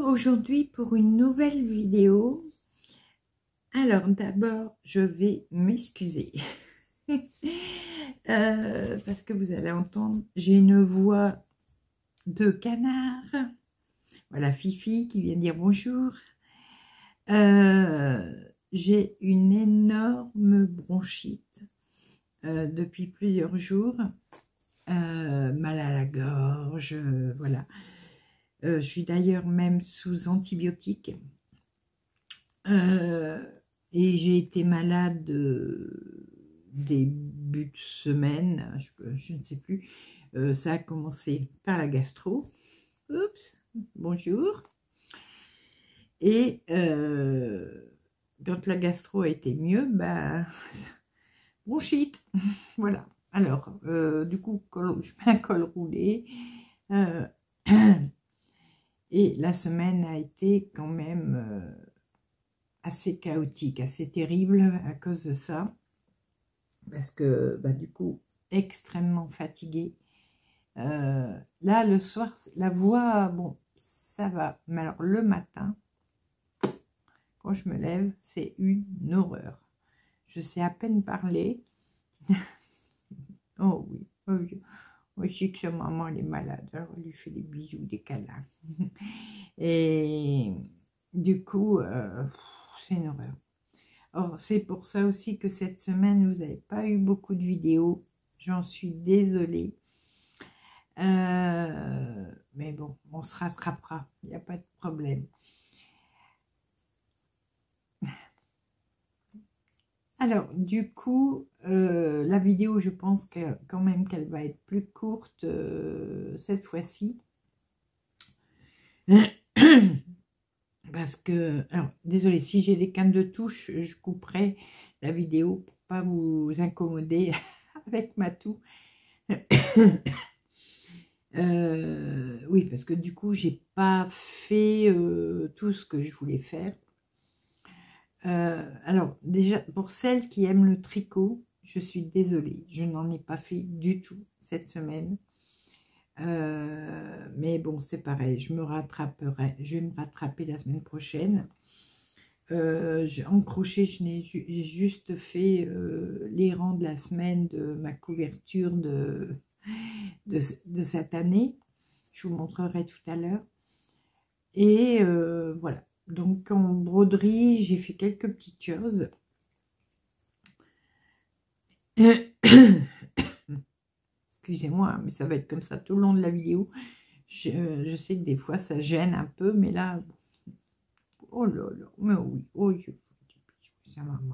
aujourd'hui pour une nouvelle vidéo. Alors d'abord je vais m'excuser parce que vous allez entendre, j'ai une voix de canard. Voilà Fifi qui vient dire bonjour. J'ai une énorme bronchite depuis plusieurs jours, mal à la gorge, voilà. Je suis d'ailleurs même sous antibiotiques. Et j'ai été malade début de semaine, je ne sais plus. Ça a commencé par la gastro. Oups, bonjour. Et quand la gastro a été mieux, bah, bronchite. Voilà. Alors, du coup, je mets un col roulé. Et la semaine a été quand même assez chaotique, assez terrible à cause de ça. Parce que, bah, du coup, extrêmement fatiguée. Là, le soir, la voix, bon, ça va. Mais alors, le matin, quand je me lève, c'est une horreur. Je sais à peine parler. Oh oui, oh oui. Je sais que sa maman, elle est malade. Alors, elle lui fait des bisous, des câlins. Et du coup, c'est une horreur. Or, c'est pour ça aussi que cette semaine, vous n'avez pas eu beaucoup de vidéos. J'en suis désolée. Mais bon, on se rattrapera. Il n'y a pas de problème. Alors, du coup, la vidéo, je pense quand même qu'elle va être plus courte cette fois-ci. Parce que, alors, désolé, si j'ai des cannes de touche, je couperai la vidéo pour pas vous incommoder avec ma toux. Oui, parce que du coup, j'ai pas fait tout ce que je voulais faire. Alors, déjà, pour celles qui aiment le tricot, je suis désolée, je n'en ai pas fait du tout cette semaine. Mais bon, c'est pareil, je me rattraperai, je vais me rattraper la semaine prochaine. En crochet, j'ai juste fait les rangs de la semaine de ma couverture de cette année. Je vous montrerai tout à l'heure. Et voilà. Donc en broderie, j'ai fait quelques petites choses. Excusez-moi, mais ça va être comme ça tout le long de la vidéo. Je sais que des fois ça gêne un peu, mais là, oh là là, mais oui, oh, c'est maman.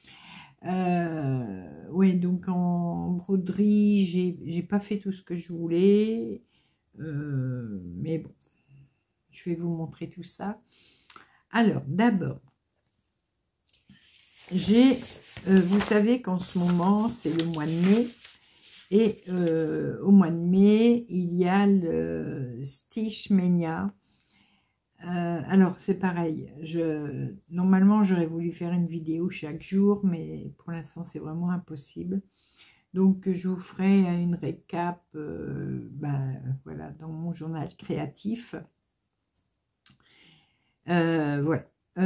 Ouais, donc en broderie, j'ai pas fait tout ce que je voulais, mais bon, je vais vous montrer tout ça. Alors, d'abord, vous savez qu'en ce moment, c'est le mois de mai, et au mois de mai, il y a le Stitch Mania. Alors, c'est pareil, normalement, j'aurais voulu faire une vidéo chaque jour, mais pour l'instant, c'est vraiment impossible. Donc, je vous ferai une récap voilà, dans mon journal créatif. Voilà.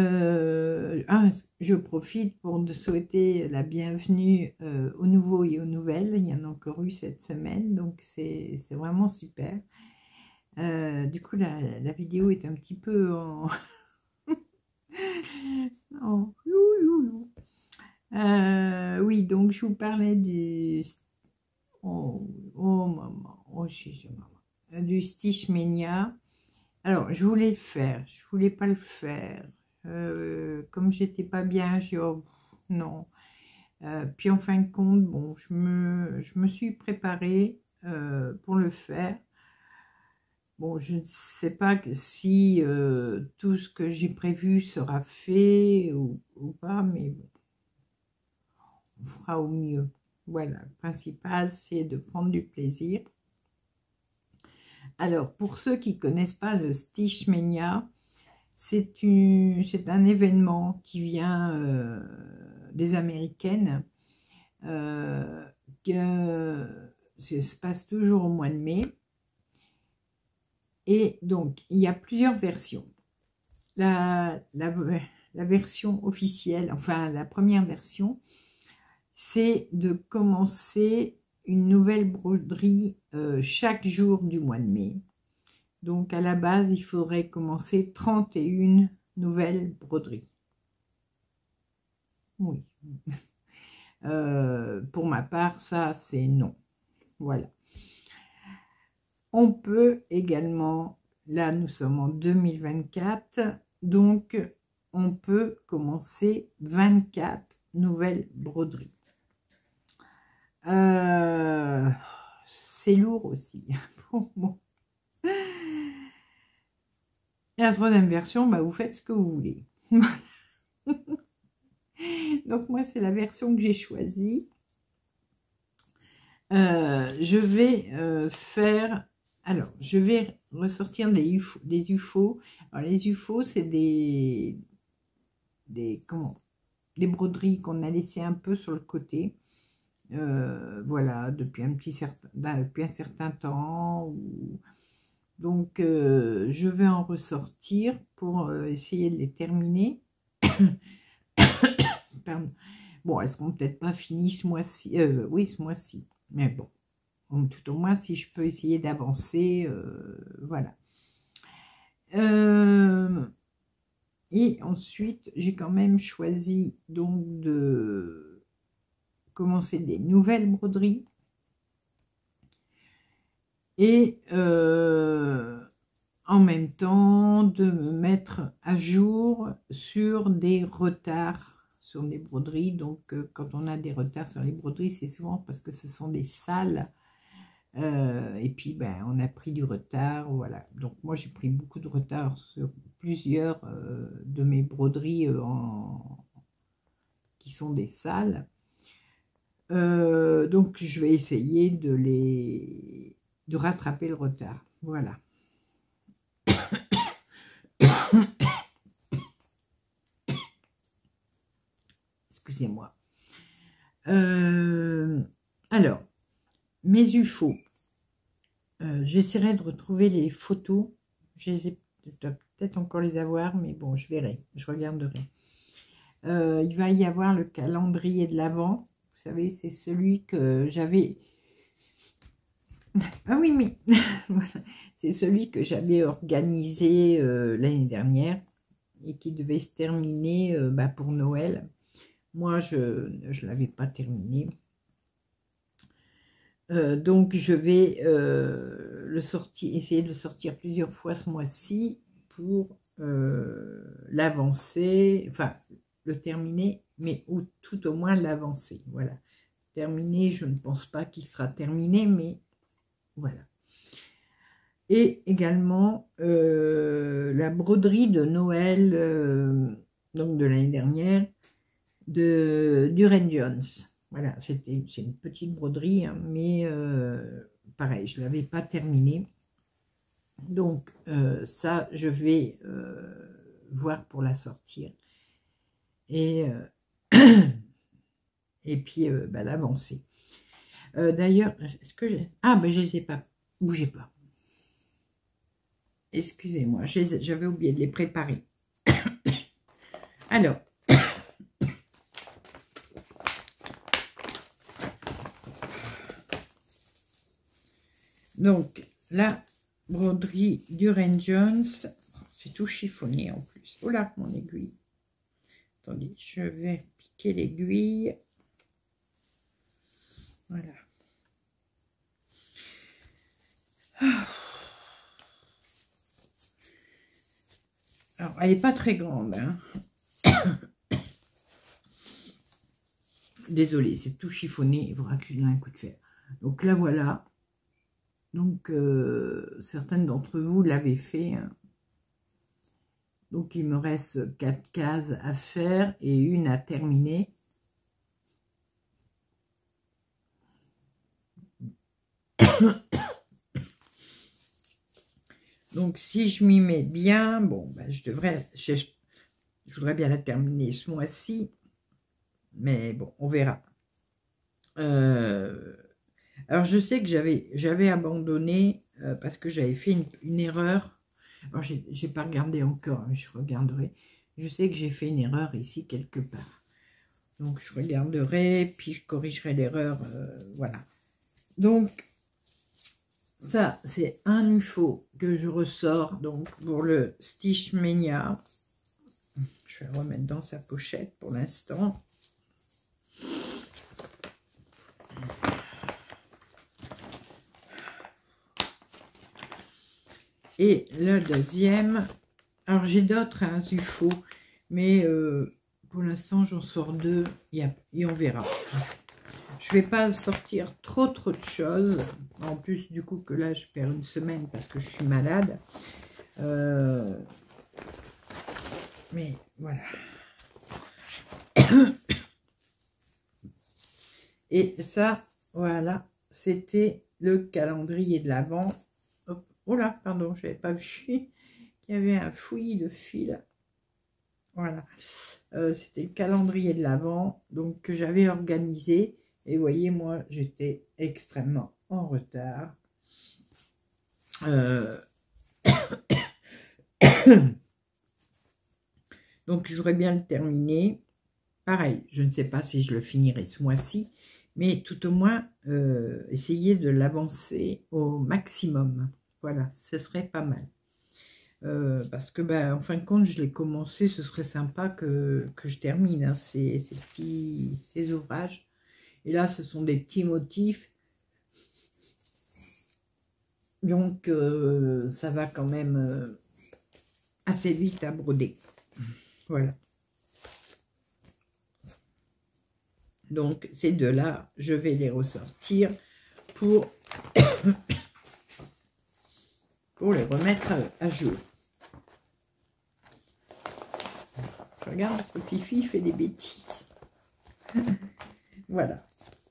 Je profite pour souhaiter la bienvenue aux nouveaux et aux nouvelles. Il y en a encore eu cette semaine, donc c'est vraiment super. Du coup, la vidéo est un petit peu en... oui, donc je vous parlais du... Oh maman, oh maman. Du Stitch Mania. Alors, je voulais le faire, je voulais pas le faire. Comme j'étais pas bien, j'ai dit, oh, non. Puis en fin de compte, bon, je me suis préparée pour le faire. Bon, je ne sais pas si tout ce que j'ai prévu sera fait ou pas, mais bon, on fera au mieux. Voilà, le principal, c'est de prendre du plaisir. Alors, pour ceux qui ne connaissent pas le Stitch Mania, c'est un événement qui vient des Américaines, ça se passe toujours au mois de mai. Et donc, il y a plusieurs versions. la version officielle, enfin la première version, c'est de commencer une nouvelle broderie chaque jour du mois de mai. Donc à la base, il faudrait commencer 31 nouvelles broderies. Oui. Pour ma part, ça c'est non. Voilà. On peut également, là nous sommes en 2024, donc on peut commencer 24 nouvelles broderies. C'est lourd aussi pour moi. Et la troisième version, bah, vous faites ce que vous voulez. Donc moi, c'est la version que j'ai choisie. Je vais faire... Alors, je vais ressortir des UFO. Alors, les UFO, c'est des broderies qu'on a laissées un peu sur le côté. Voilà, depuis un certain temps. Donc, je vais en ressortir pour essayer de les terminer. Pardon. Bon, elles seront peut-être pas finies ce mois-ci. Oui, ce mois-ci. Mais bon, tout au moins, si je peux essayer d'avancer, voilà. Et ensuite, j'ai quand même choisi donc de commencer des nouvelles broderies. Et en même temps, de me mettre à jour sur des retards sur des broderies. Donc, quand on a des retards sur les broderies, c'est souvent parce que ce sont des salles. Et puis, ben, on a pris du retard, voilà. Donc, moi, j'ai pris beaucoup de retard sur plusieurs de mes broderies qui sont des salles. Donc, je vais essayer de rattraper le retard. Voilà. Excusez-moi. Alors, mes UFO. J'essaierai de retrouver les photos. Je dois peut-être encore les avoir, mais bon, je verrai. Je regarderai. Il va y avoir le calendrier de l'Avent. Vous savez, c'est celui que j'avais... Ah oui, mais voilà. C'est celui que j'avais organisé l'année dernière et qui devait se terminer pour Noël. Moi, je ne l'avais pas terminé. Donc, je vais essayer de le sortir plusieurs fois ce mois-ci pour l'avancer, enfin, le terminer, mais tout au moins l'avancer. Voilà. Terminé, je ne pense pas qu'il sera terminé, mais voilà. Et également la broderie de Noël, donc de l'année dernière, de Durand Jones. Voilà, c'est une petite broderie, hein, mais pareil, je ne l'avais pas terminée. Donc, ça, je vais voir pour la sortir. Et, et puis, l'avancer. D'ailleurs, est-ce que j'ai... Ah, ben, je ne les ai pas. Bougez pas. Excusez-moi, j'avais oublié de les préparer. Alors, donc, la broderie Durand Jones, c'est tout chiffonné en plus. Oh là, mon aiguille. Attendez, je vais piquer l'aiguille. Voilà. Alors, elle n'est pas très grande, hein. Désolée, c'est tout chiffonné, il faudra que je donne un coup de fer. Donc là, voilà. Donc, certaines d'entre vous l'avaient fait. Hein. Donc, il me reste 4 cases à faire et une à terminer. Donc, si je m'y mets bien, bon, ben, je voudrais bien la terminer ce mois-ci. Mais bon, on verra. Alors, je sais que j'avais abandonné parce que j'avais fait une erreur. Alors, j'ai pas regardé encore, mais je regarderai. Je sais que j'ai fait une erreur ici quelque part. Donc, je regarderai, puis je corrigerai l'erreur. Voilà. Donc, ça, c'est un UFO que je ressors donc pour le Stitch Mania. Je vais le remettre dans sa pochette pour l'instant. Et le deuxième, alors j'ai d'autres UFO, mais pour l'instant j'en sors deux et on verra. Je vais pas sortir trop de choses. En plus du coup que là je perds une semaine parce que je suis malade. Mais voilà. Et ça, voilà, c'était le calendrier de l'Avent. Oh là, pardon, je n'avais pas vu qu'il y avait un fouillis de fil. Voilà, c'était le calendrier de l'Avent, donc que j'avais organisé. Et vous voyez, moi, j'étais extrêmement en retard. Donc, je voudrais bien le terminer. Pareil, je ne sais pas si je le finirai ce mois-ci, mais tout au moins, essayer de l'avancer au maximum. Voilà, ce serait pas mal. Parce que, ben, en fin de compte, je l'ai commencé, ce serait sympa que je termine hein, ces ouvrages. Et là, ce sont des petits motifs. Donc, ça va quand même assez vite à broder. Voilà. Donc, ces deux-là, je vais les ressortir pour les remettre à jour. Je regarde parce que Fifi fait des bêtises. Voilà.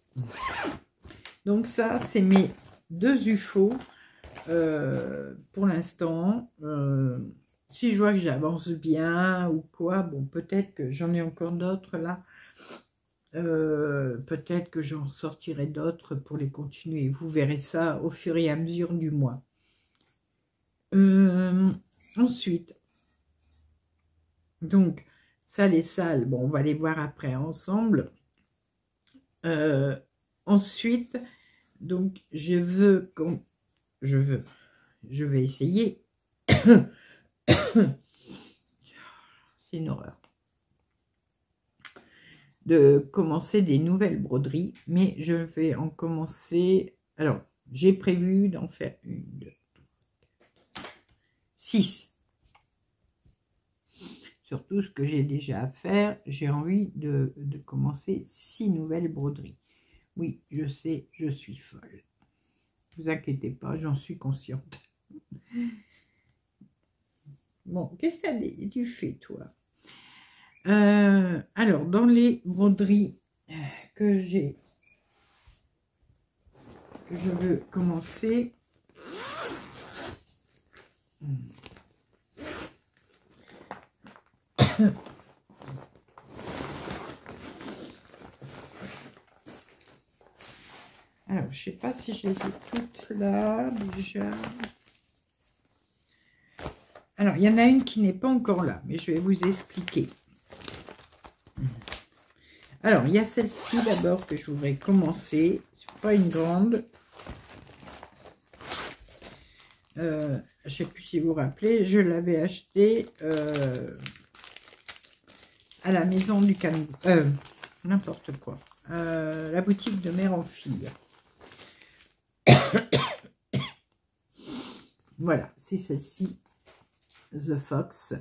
Donc ça, c'est mes deux UFO pour l'instant. Si je vois que j'avance bien ou quoi, bon, peut-être que j'en ai encore d'autres là. Peut-être que j'en sortirai d'autres pour les continuer. Vous verrez ça au fur et à mesure du mois. Ensuite, donc, ça, les salles, bon, on va les voir après ensemble. Ensuite, donc, je vais essayer. C'est une horreur. De commencer des nouvelles broderies, mais je vais en commencer. Alors, j'ai prévu d'en faire 1, 2, 6. Sur tout ce que j'ai déjà à faire, j'ai envie de commencer 6 nouvelles broderies. Oui, je sais, je suis folle. Ne vous inquiétez pas, j'en suis consciente. Bon, qu'est-ce que tu fais, toi? Alors, dans les broderies que j'ai, que je veux commencer, alors, je sais pas si je les ai toutes là, déjà. Alors, il y en a une qui n'est pas encore là, mais je vais vous expliquer. Alors, il y a celle-ci d'abord que je voudrais commencer. C'est pas une grande. Je ne sais plus si vous vous rappelez, je l'avais acheté à la maison du Canada. N'importe quoi. La boutique de mère en fille. Voilà, c'est celle-ci. The Fox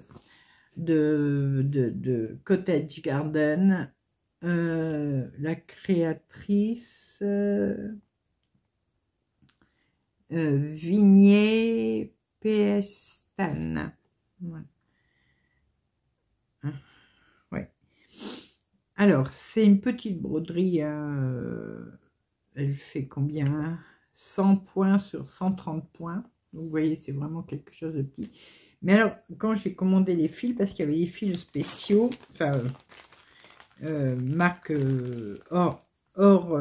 de Cottage Garden. La créatrice Vignier Pestan. Voilà. Ouais. Alors, c'est une petite broderie. Elle fait combien? 100 points sur 130 points. Donc, vous voyez, c'est vraiment quelque chose de petit. Mais alors, quand j'ai commandé les fils, parce qu'il y avait des fils spéciaux, enfin, marque hors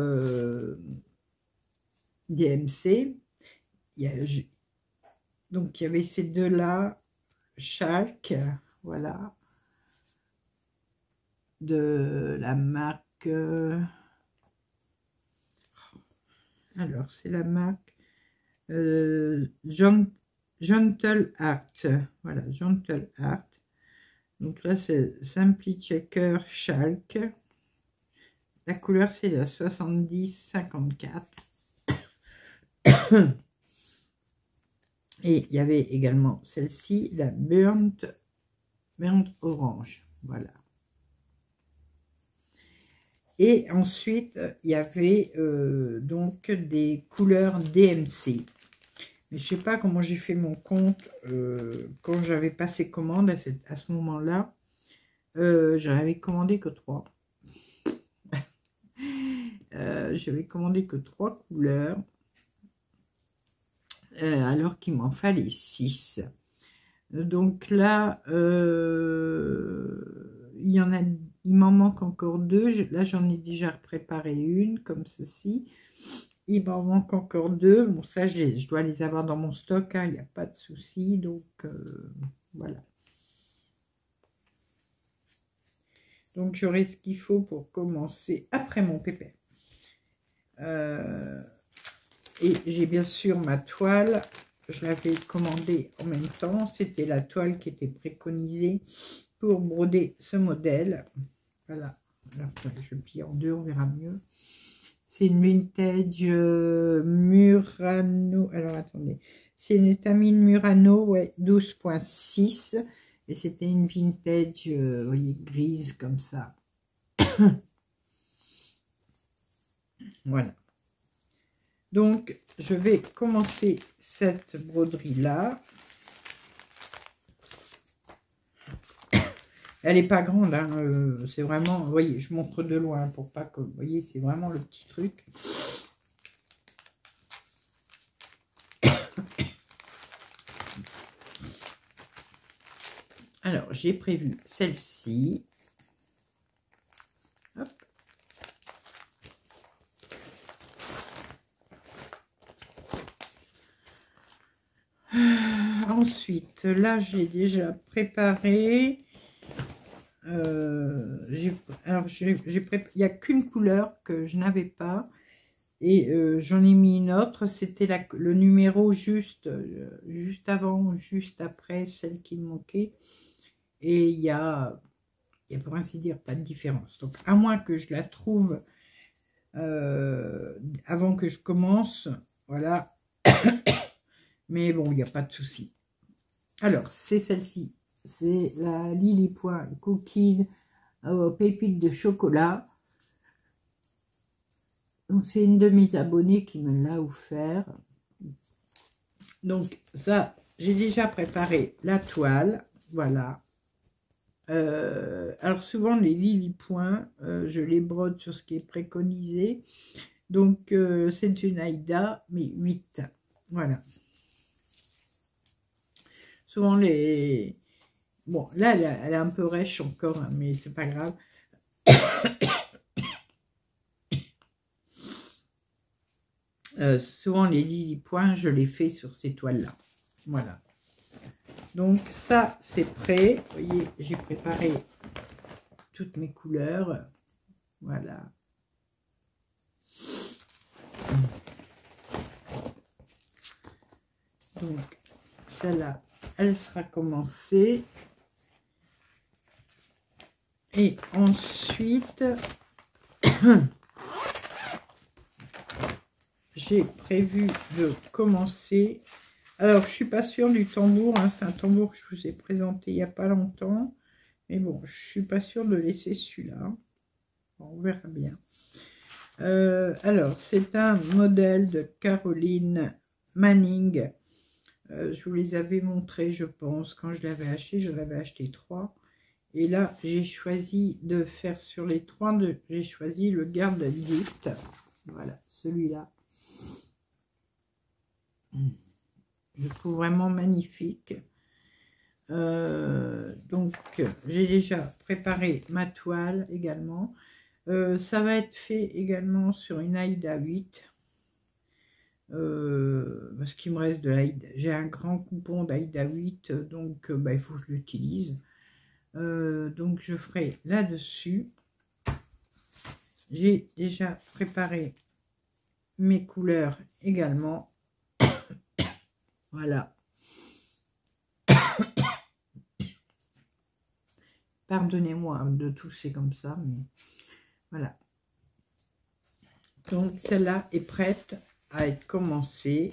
DMC, donc il y avait ces deux-là, Chalk, voilà, de la marque, alors c'est la marque Gentle Art, voilà, Gentle Art. Donc là c'est Simply Checker Chalk, la couleur c'est la 70-54. Et il y avait également celle-ci, la Burnt Orange, voilà. Et ensuite, il y avait donc des couleurs DMC. Mais je ne sais pas comment j'ai fait mon compte quand j'avais passé commande à ce moment-là. J'avais commandé que 3. J'avais commandé que 3 couleurs. Alors qu'il m'en fallait 6. Donc là, il m'en manque encore 2. Là, j'en ai déjà préparé une, comme ceci. Il m'en manque encore 2. Bon, ça, je dois les avoir dans mon stock, hein, il n'y a pas de souci. Donc, voilà. Donc, j'aurai ce qu'il faut pour commencer après mon pépère. Et j'ai bien sûr ma toile. Je l'avais commandée en même temps. C'était la toile qui était préconisée pour broder ce modèle. Voilà. Alors, je plie en deux, on verra mieux. C'est une vintage Murano. Alors, attendez. C'est une étamine Murano, ouais, 12.6. Et c'était une vintage, vous voyez, grise comme ça. Voilà. Donc, je vais commencer cette broderie-là. Elle n'est pas grande, hein, c'est vraiment, vous voyez, je montre de loin pour pas que, vous voyez, c'est vraiment le petit truc. Alors, j'ai prévu celle-ci. Hop. Ensuite, là, j'ai déjà préparé. Il n'y a qu'une couleur que je n'avais pas. Et j'en ai mis une autre. C'était le numéro juste avant ou juste après celle qui me manquait. Et il y a pour ainsi dire pas de différence. Donc, à moins que je la trouve avant que je commence. Voilà. Mais bon, il n'y a pas de souci. Alors, c'est celle-ci. C'est la Lily Point Cookies pépites de chocolat. Donc, c'est une de mes abonnées qui me l'a offert. Donc, ça, j'ai déjà préparé la toile. Voilà. Alors, souvent, les Lily Point, je les brode sur ce qui est préconisé. Donc, c'est une Aïda, mais 8. Voilà. Souvent, les... Bon, là, elle est un peu rêche encore, hein, mais c'est pas grave. Souvent, les Lily Point, je les fais sur ces toiles-là. Voilà. Donc, ça, c'est prêt. Vous voyez, j'ai préparé toutes mes couleurs. Voilà. Donc, celle-là, elle sera commencée. Et ensuite, j'ai prévu de commencer. Alors, je suis pas sûre du tambour. Hein, c'est un tambour que je vous ai présenté il n'y a pas longtemps. Mais bon, je suis pas sûre de laisser celui-là. Bon, on verra bien. Alors, c'est un modèle de Caroline Manning. Je vous les avais montrés, je pense, quand je l'avais acheté. J'en avais acheté 3. Et là, j'ai choisi de faire sur les 3, j'ai choisi le Garde Gift. Voilà, celui-là. Je trouve vraiment magnifique. Donc, j'ai déjà préparé ma toile également. Ça va être fait également sur une Aïda 8. parce qu'il me reste de l'Aïda. J'ai un grand coupon d'Aïda 8, donc bah, il faut que je l'utilise. Donc je ferai là-dessus. J'ai déjà préparé mes couleurs également. Voilà. Pardonnez-moi de tousser comme ça, mais voilà. Donc celle-là est prête à être commencée.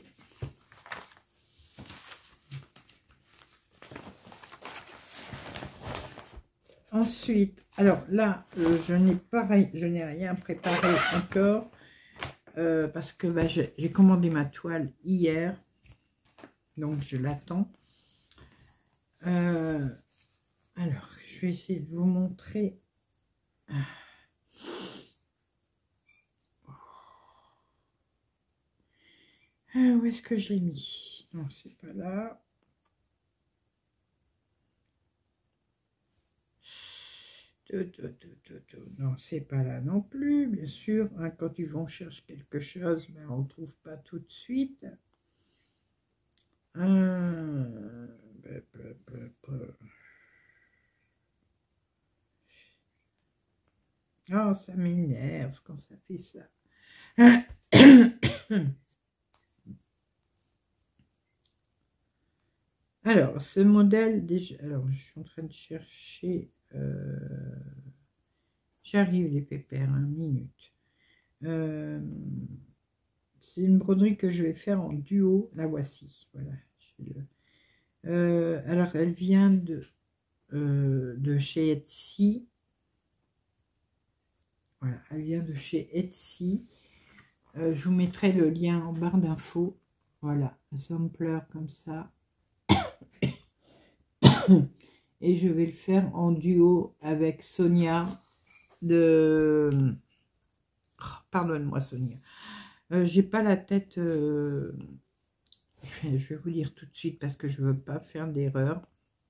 Ensuite, alors là, je n'ai rien préparé encore parce que bah, j'ai commandé ma toile hier, donc je l'attends. Alors, je vais essayer de vous montrer. Où est-ce que je l'ai mis? Non, c'est pas là. Non, c'est pas là non plus, bien sûr. Hein, quand on cherche quelque chose, ben, on ne trouve pas tout de suite. Oh, ça m'énerve quand ça fait ça. Alors, ce modèle, déjà, alors je suis en train de chercher, j'arrive les pépères, une minute. C'est une broderie que je vais faire en duo, la voici, voilà. Alors, elle vient de chez Etsy. Voilà, elle vient de chez Etsy. Je vous mettrai le lien en barre d'infos. Voilà, un sampler comme ça. Et je vais le faire en duo avec Sonia de... Oh, pardonne-moi Sonia. J'ai pas la tête... Je vais vous dire tout de suite parce que je veux pas faire d'erreur.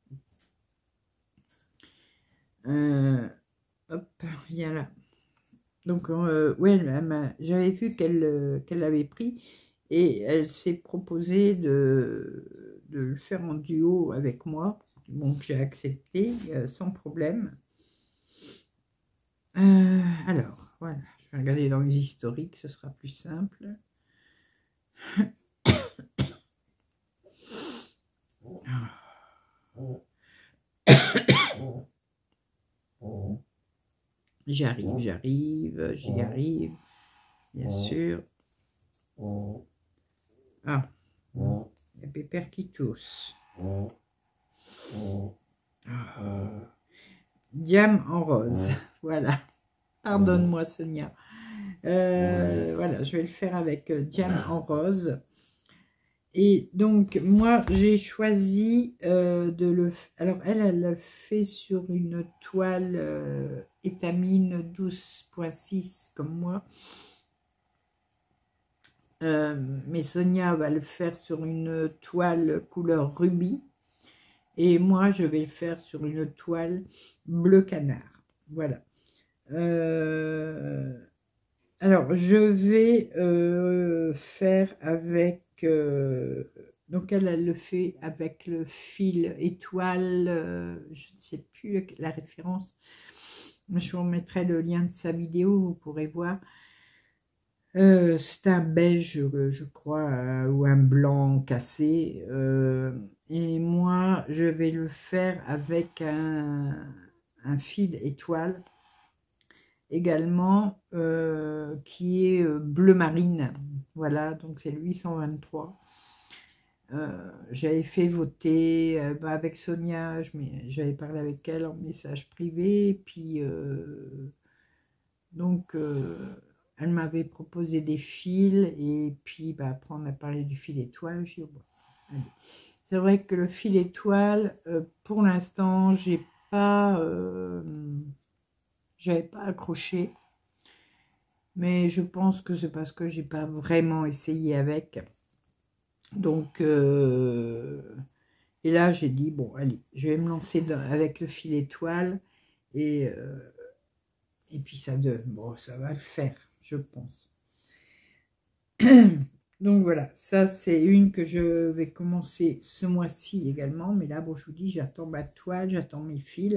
Hop, il y a là. Donc, ouais, j'avais vu qu'elle avait pris et elle s'est proposée de le faire en duo avec moi. Donc, j'ai accepté sans problème. Alors, voilà, je vais regarder dans les historiques, ce sera plus simple. J'y arrive, bien sûr. Ah, il y a Pépère qui tousse. Diam en rose, voilà. Pardonne-moi Sonia. Voilà, je vais le faire avec Diam en rose. Et donc, moi, j'ai choisi de le... Alors, elle le fait sur une toile étamine 12.6 comme moi. Mais Sonia va le faire sur une toile couleur rubis. Et moi, je vais le faire sur une toile bleu canard. Voilà. Alors, je vais faire avec... donc, elle le fait avec le fil étoile. Je ne sais plus la référence. Je vous remettrai le lien de sa vidéo, vous pourrez voir. C'est un beige, je crois, ou un blanc cassé. Et moi, je vais le faire avec un fil étoile également, qui est bleu marine. Voilà, donc c'est le 823. J'avais fait voter avec Sonia, j'avais parlé avec elle en message privé, et puis donc elle m'avait proposé des fils, et puis après on a parlé du fil étoile. Je dis, bon, allez. C'est vrai que le fil étoile, pour l'instant, j'avais pas accroché, mais je pense que c'est parce que j'ai pas vraiment essayé avec. Donc, et là j'ai dit, bon, allez, je vais me lancer avec le fil étoile, et puis ça va le faire, je pense. Donc voilà, ça c'est une que je vais commencer ce mois-ci également. Mais là, bon, je vous dis, j'attends ma toile, j'attends mes fils.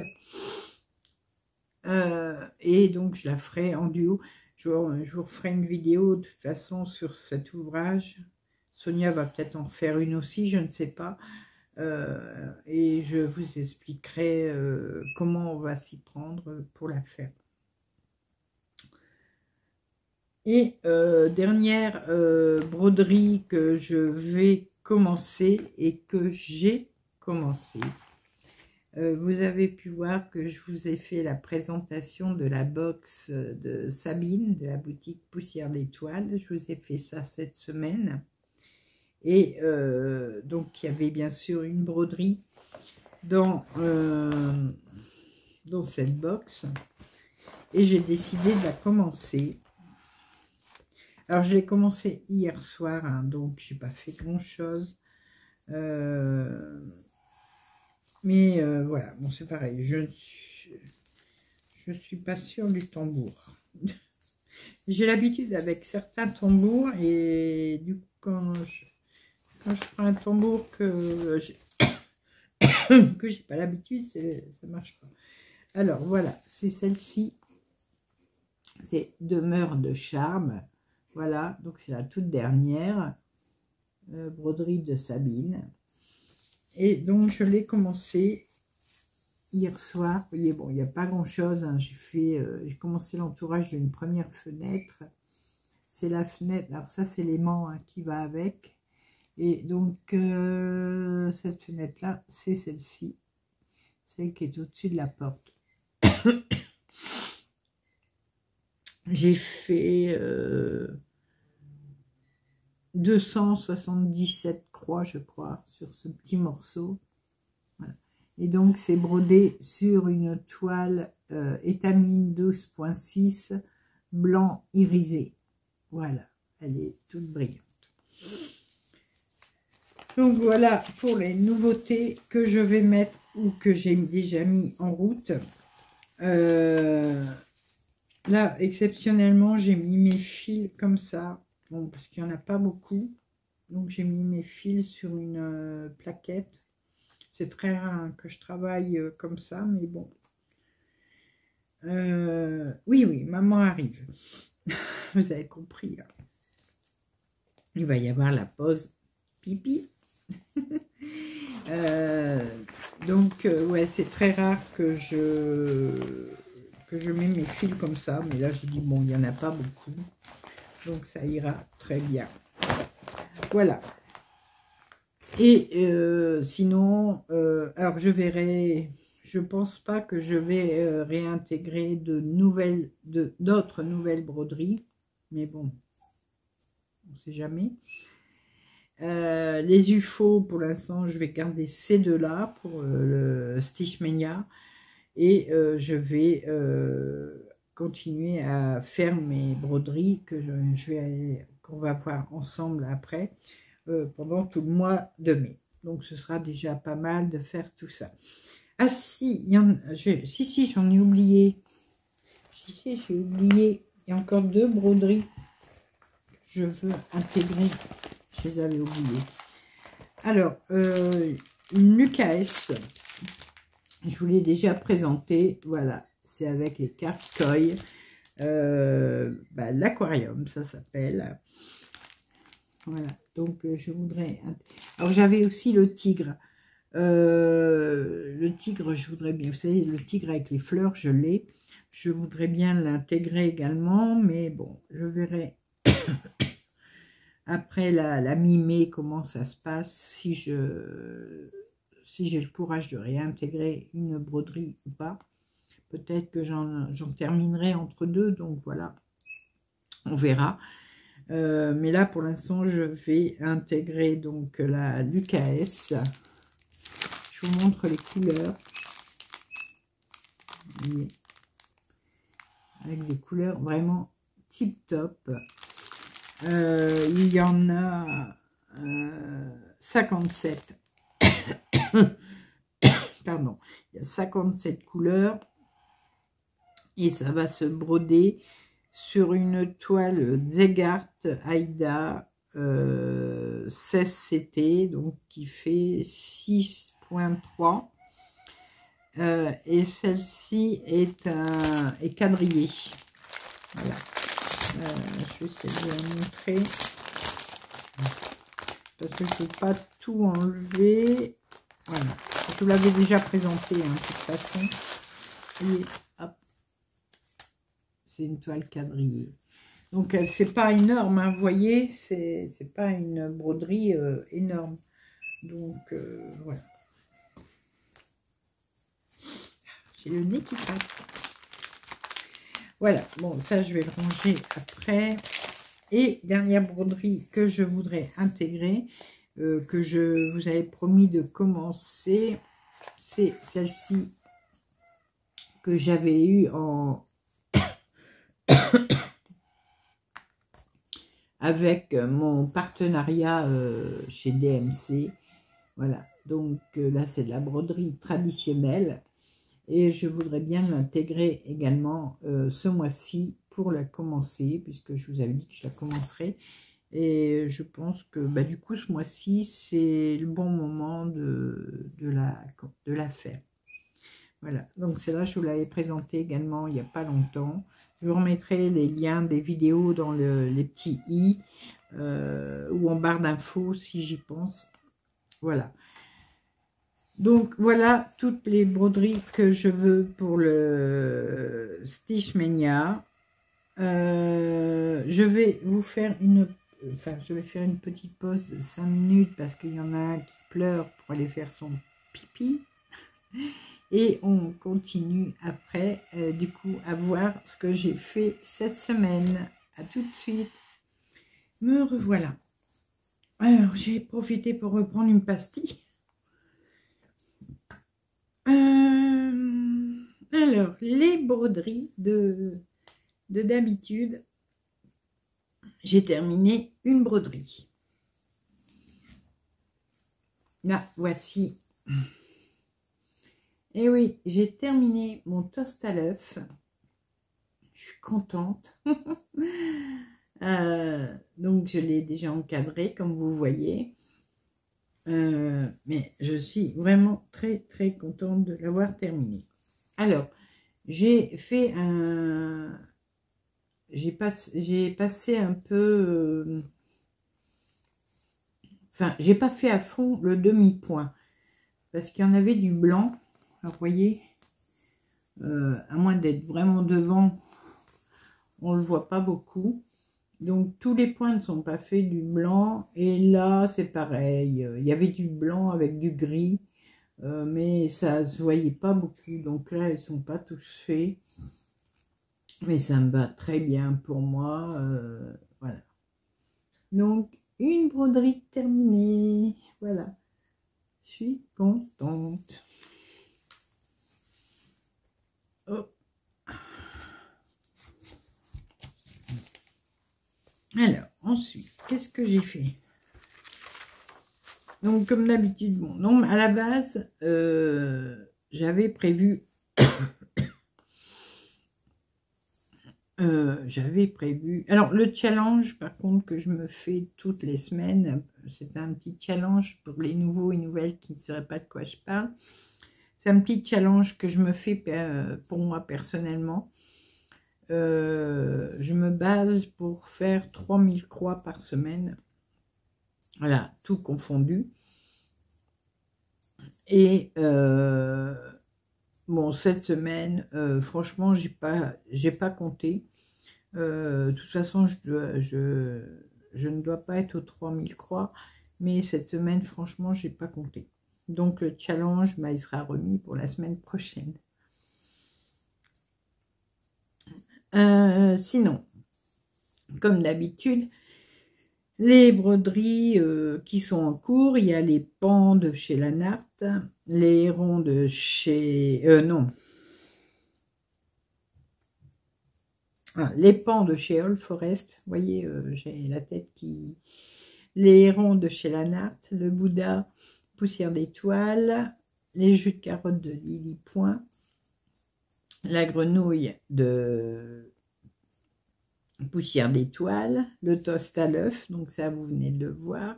Et donc je la ferai en duo. Je vous referai une vidéo de toute façon sur cet ouvrage. Sonia va peut-être en faire une aussi, je ne sais pas. Et je vous expliquerai comment on va s'y prendre pour la faire. Et dernière broderie que je vais commencer et que j'ai commencé. Vous avez pu voir que je vous ai fait la présentation de la box de Sabine, de la boutique Poussière d'Étoiles. Je vous ai fait ça cette semaine. Et donc, il y avait bien sûr une broderie dans cette box. Et j'ai décidé de la commencer. Alors, je l'ai commencé hier soir, hein, donc j'ai pas fait grand-chose. Mais voilà, bon, c'est pareil. Je suis pas sûre du tambour. J'ai l'habitude avec certains tambours et du coup, quand je prends un tambour que j'ai pas l'habitude, ça marche pas. Alors voilà, c'est celle-ci. C'est Demeure de charme. Voilà, donc c'est la toute dernière broderie de Sabine. Et donc je l'ai commencé hier soir. Vous voyez, bon, il n'y a pas grand chose, hein. J'ai commencé l'entourage d'une première fenêtre. C'est la fenêtre, alors ça c'est l'aimant, hein, qui va avec. Et donc cette fenêtre là, c'est celle-ci, celle qui est au-dessus de la porte. J'ai fait 277 croix, je crois, sur ce petit morceau. Voilà. Et donc, c'est brodé sur une toile étamine 12.6 blanc irisé. Voilà, elle est toute brillante. Donc, voilà pour les nouveautés que je vais mettre ou que j'ai déjà mis en route. Là, exceptionnellement, j'ai mis mes fils comme ça. Bon, parce qu'il n'y en a pas beaucoup. Donc, j'ai mis mes fils sur une plaquette. C'est très rare que je travaille comme ça, mais bon. Oui, maman arrive. Vous avez compris. Hein. Il va y avoir la pause pipi. Donc, ouais, c'est très rare que je mets mes fils comme ça. Mais là, je dis, bon, il n'y en a pas beaucoup. Donc, ça ira très bien. Voilà. Et sinon, alors je verrai, je pense pas que je vais réintégrer d'autres nouvelles broderies, mais bon, on sait jamais. Les UFO, pour l'instant, je vais garder ces deux-là pour le Stitchmania, et je vais continuer à faire mes broderies qu'on va voir ensemble après. Pendant tout le mois de mai. Donc, ce sera déjà pas mal de faire tout ça. Ah si, si, j'en ai oublié. Si, j'ai oublié. Il y a encore deux broderies que je veux intégrer. Je les avais oubliées. Alors, une Lucas. Je vous l'ai déjà présenté. Voilà, c'est avec les cartes Koi. L'aquarium, ça s'appelle. Voilà, donc je voudrais... Alors j'avais aussi le tigre. Le tigre, je voudrais bien... Vous savez, le tigre avec les fleurs, je l'ai. Je voudrais bien l'intégrer également, mais bon, je verrai après la mi-mai comment ça se passe, si j'ai le courage de réintégrer une broderie ou pas. Peut-être que j'en terminerai entre deux, donc voilà, on verra. Mais là, pour l'instant, je vais intégrer donc la Lucas. Je vous montre les couleurs. Avec des couleurs vraiment tip top. Il y en a 57. Pardon. Il y a 57 couleurs. Et ça va se broder sur une toile Zegart Aïda 16CT, donc qui fait 6,3. Et celle-ci est quadrillée. Voilà. Je vais essayer de la montrer. Parce que je ne peux pas tout enlever. Voilà. Je vous l'avais déjà présenté, hein, de toute façon. Et hop. C'est une toile quadrillée. Donc, c'est pas énorme, hein, vous voyez. C'est pas une broderie énorme. Donc, voilà. J'ai le nez qui passe. Voilà. Bon, ça, je vais le ranger après. Et dernière broderie que je voudrais intégrer, que je vous avais promis de commencer, c'est celle-ci que j'avais eue en avec mon partenariat chez DMC. Voilà, donc là c'est de la broderie traditionnelle et je voudrais bien l'intégrer également ce mois-ci pour la commencer, puisque je vous avais dit que je la commencerai. Et je pense que bah, du coup ce mois-ci c'est le bon moment de la faire. Voilà, donc c'est là je vous l'avais présenté également il n'y a pas longtemps. Je vous remettrai les liens des vidéos dans les petits i ou en barre d'infos si j'y pense. Voilà. Donc voilà toutes les broderies que je veux pour le Stitch Mania. Je vais vous faire je vais faire une petite pause de 5 minutes parce qu'il y en a un qui pleure pour aller faire son pipi. Et on continue après, du coup, à voir ce que j'ai fait cette semaine. À tout de suite. Me revoilà. Alors, j'ai profité pour reprendre une pastille. Alors, les broderies de d'habitude, j'ai terminé une broderie. Là, voici. Et oui, j'ai terminé mon toast à l'œuf. Je suis contente. Donc, je l'ai déjà encadré, comme vous voyez. Mais je suis vraiment très, très contente de l'avoir terminé. Alors, j'ai fait un... J'ai passé un peu... Enfin, j'ai pas fait à fond le demi-point. Parce qu'il y en avait du blanc. Alors, vous voyez, à moins d'être vraiment devant, on le voit pas beaucoup. Donc, tous les points ne sont pas faits du blanc. Et là, c'est pareil. Il y avait du blanc avec du gris. Mais ça se voyait pas beaucoup. Donc là, ils sont pas tous faits. Mais ça me va très bien pour moi. Voilà. Donc, une broderie terminée. Voilà. Je suis contente. Oh. Alors, ensuite, qu'est-ce que j'ai fait? Donc, comme d'habitude, bon, non, à la base, j'avais prévu... Alors, le challenge, par contre, que je me fais toutes les semaines, c'est un petit challenge pour les nouveaux et nouvelles qui ne sauraient pas de quoi je parle. C'est un petit challenge que je me fais pour moi personnellement. Je me base pour faire 3000 croix par semaine. Voilà, tout confondu. Et bon, cette semaine, franchement, j'ai pas compté. De toute façon, je ne dois pas être aux 3000 croix, mais cette semaine, franchement, j'ai pas compté. Donc, le challenge, il sera remis pour la semaine prochaine. Sinon, comme d'habitude, les broderies qui sont en cours, il y a les pans de chez Lanart, les ronds de chez... non. Ah, les pans de chez All Forest, vous voyez, j'ai la tête qui... Les ronds de chez Lanart, le Bouddha, poussière d'étoile, les jus de carottes de Lily Point, la grenouille de poussière d'étoile, le toast à l'œuf, donc ça vous venez de le voir.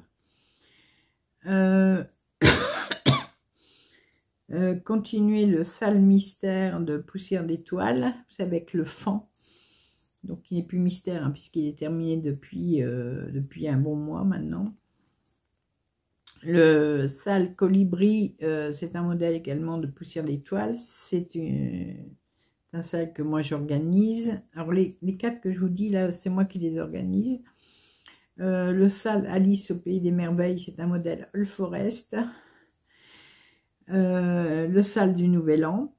Continuer le sale mystère de poussière d'étoile, c'est avec le fan, donc il n'est plus mystère hein, puisqu'il est terminé depuis un bon mois maintenant. Le sale colibri, c'est un modèle également de poussière d'étoile, c'est un sale que moi j'organise. Alors les 4 que je vous dis là, c'est moi qui les organise. Le sale Alice au pays des merveilles, c'est un modèle All Forest. Le sale du Nouvel An.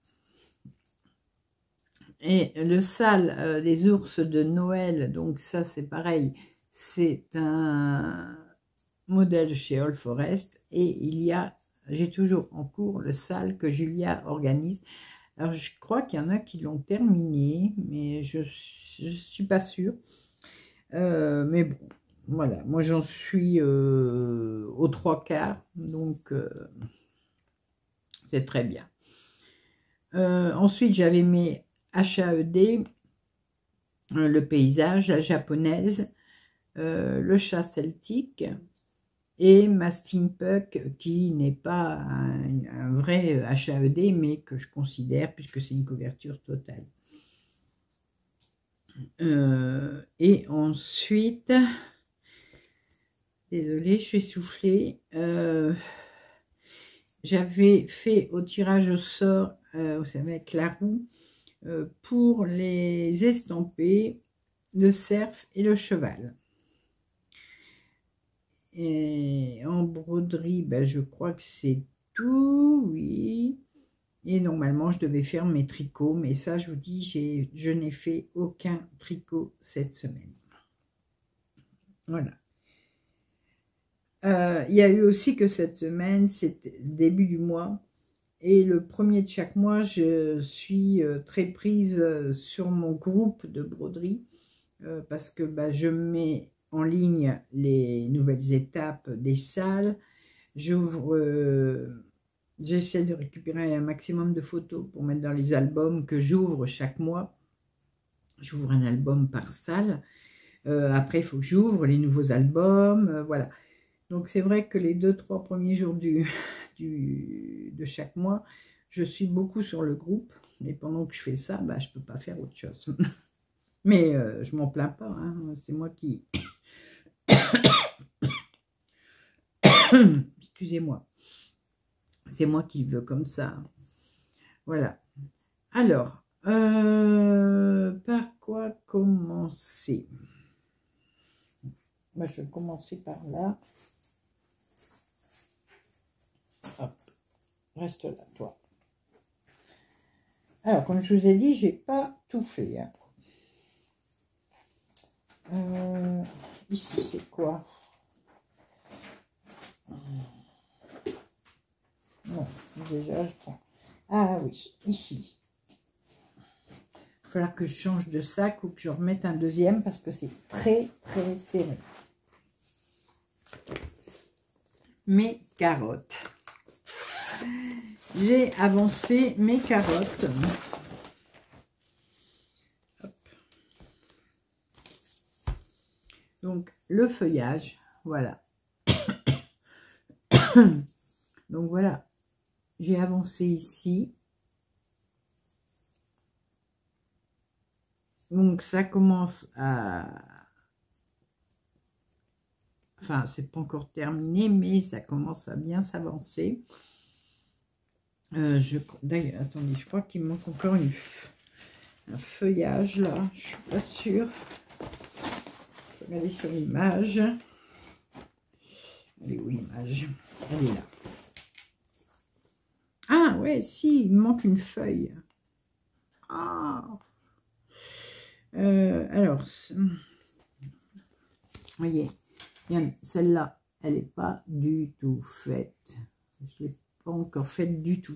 Et le sale des ours de Noël, donc ça c'est pareil, c'est un modèle chez All Forest. Et j'ai toujours en cours le sale que Julia organise. Alors je crois qu'il y en a qui l'ont terminé, mais je suis pas sûre. Mais bon, voilà, moi j'en suis aux 3/4, donc c'est très bien. Ensuite j'avais mes HAED, le paysage, la japonaise, le chat celtique et ma steampunk qui n'est pas un vrai HAED mais que je considère puisque c'est une couverture totale. Et ensuite, désolée, je suis essoufflée. J'avais fait au tirage au sort, vous savez, avec la roue, pour les estampés, le cerf et le cheval. Et en broderie, ben, je crois que c'est tout, oui. Et normalement, je devais faire mes tricots, mais ça, je vous dis, je n'ai fait aucun tricot cette semaine. Voilà. Il y a eu aussi que cette semaine, c'était début du mois, et le premier de chaque mois, je suis très prise sur mon groupe de broderie, parce que bah, je mets en ligne les nouvelles étapes des salles, j'essaie de récupérer un maximum de photos pour mettre dans les albums que j'ouvre chaque mois. J'ouvre un album par salle, après il faut que j'ouvre les nouveaux albums, voilà. Donc c'est vrai que les 2-3 premiers jours de chaque mois, je suis beaucoup sur le groupe. Mais pendant que je fais ça, bah, je ne peux pas faire autre chose. Mais je m'en plains pas. Hein, c'est moi qui... Excusez-moi. C'est moi qui le veux comme ça. Voilà. Alors, par quoi commencer? Moi, je vais commencer par là. Hop, reste là, toi. Alors, comme je vous ai dit, j'ai pas tout fait. Hein. Ici, c'est quoi? Non, déjà, je prends. Ah oui, ici. Il va falloir que je change de sac ou que je remette un deuxième parce que c'est très, très serré. Mes carottes. J'ai avancé mes carottes. Hop. Donc, le feuillage, voilà. Donc, voilà. J'ai avancé ici. Donc, ça commence à... Enfin, c'est pas encore terminé, mais ça commence à bien s'avancer. D'ailleurs, attendez, je crois qu'il me manque encore un feuillage là. Je suis pas sûre. Je vais aller sur l'image. Elle est où l'image? Elle est là. Ah ouais, si, il me manque une feuille. Ah. Alors, vous voyez, celle-là, elle n'est pas du tout faite. Je ne l'ai pas encore faite du tout.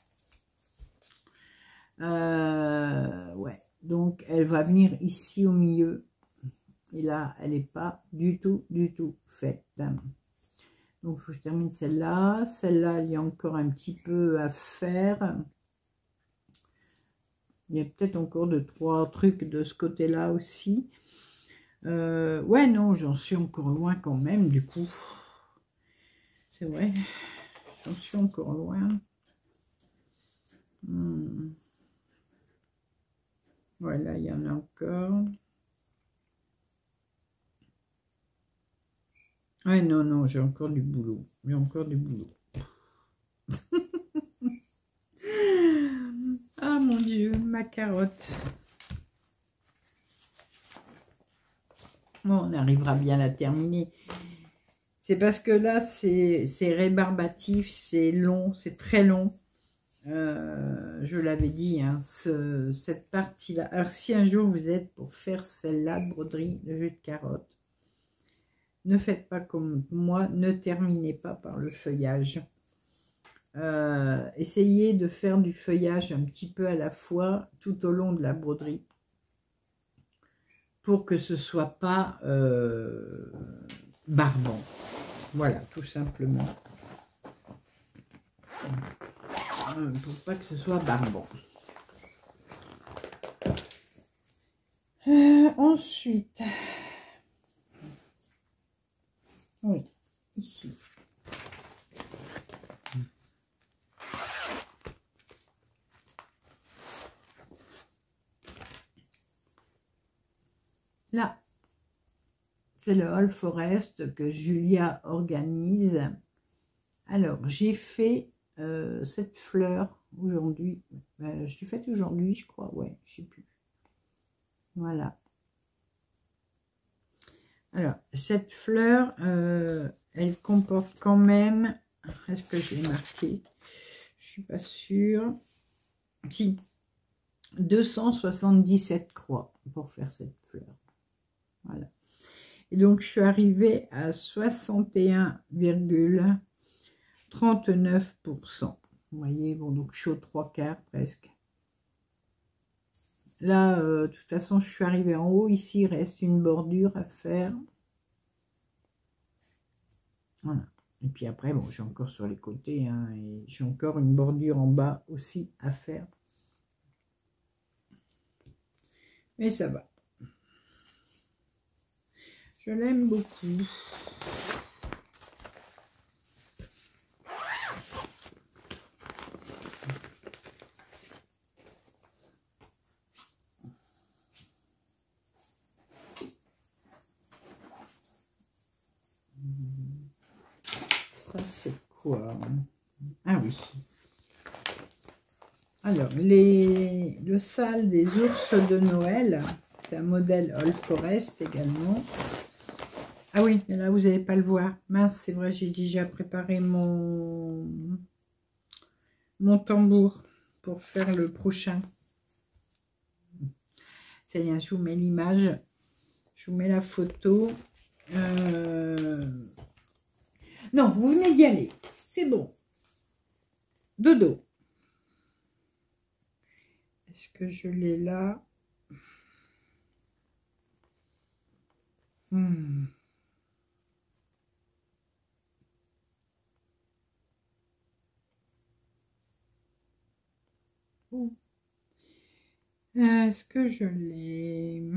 Ouais, donc elle va venir ici au milieu. Et là, elle n'est pas du tout faite. Donc, il faut que je termine celle-là. Celle-là, il y a encore un petit peu à faire. Il y a peut-être encore 2-3 trucs de ce côté-là aussi. Ouais, non, j'en suis encore loin quand même, du coup. C'est vrai, j'en suis encore loin. Voilà, il y en a encore. Ouais, non, non, j'ai encore du boulot. J'ai encore du boulot. Ah mon Dieu, ma carotte. Bon, on arrivera bien à la terminer. C'est parce que là, c'est rébarbatif, c'est long, c'est très long. Je l'avais dit, hein, cette partie-là. Alors, si un jour vous êtes pour faire celle-là de broderie, de jus de carotte, ne faites pas comme moi, ne terminez pas par le feuillage. Essayez de faire du feuillage un petit peu à la fois tout au long de la broderie pour que ce soit pas barbant. Voilà, tout simplement. Pour pas que ce soit barbant. Ensuite, oui, ici. Là, c'est le All Forest que Julia organise. Alors, j'ai fait cette fleur aujourd'hui. Je l'ai faite aujourd'hui, je crois. Ouais, je sais plus. Voilà. Alors, cette fleur, elle comporte quand même... Est-ce que je l'ai marqué? Je suis pas sûre. Si. 277 croix pour faire cette fleur. Voilà. Et donc, je suis arrivée à 61,39%. Vous voyez, bon, donc je suis aux 3/4 presque. Là, de toute façon, je suis arrivée en haut. Ici, il reste une bordure à faire. Voilà. Et puis après, bon, j'ai encore sur les côtés, hein, et j'ai encore une bordure en bas aussi à faire. Mais ça va. Je l'aime beaucoup. Ça, c'est quoi? Ah oui. Alors, le sale des ours de Noël, c'est un modèle All Forest également. Ah oui, mais là, vous n'allez pas le voir. Mince, c'est vrai, j'ai déjà préparé mon tambour pour faire le prochain. Ça y est, je vous mets l'image. Je vous mets la photo. Non, vous venez d'y aller. C'est bon. Dodo. Est-ce que je l'ai là? Est-ce que je l'ai?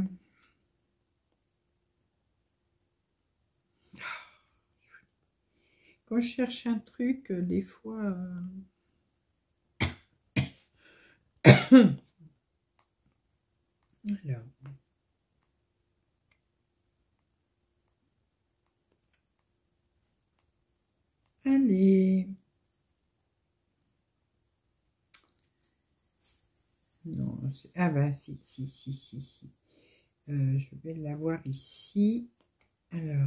Quand je cherche un truc, des fois... Alors... Allez. Non, ah bah si. Je vais l'avoir ici. Alors.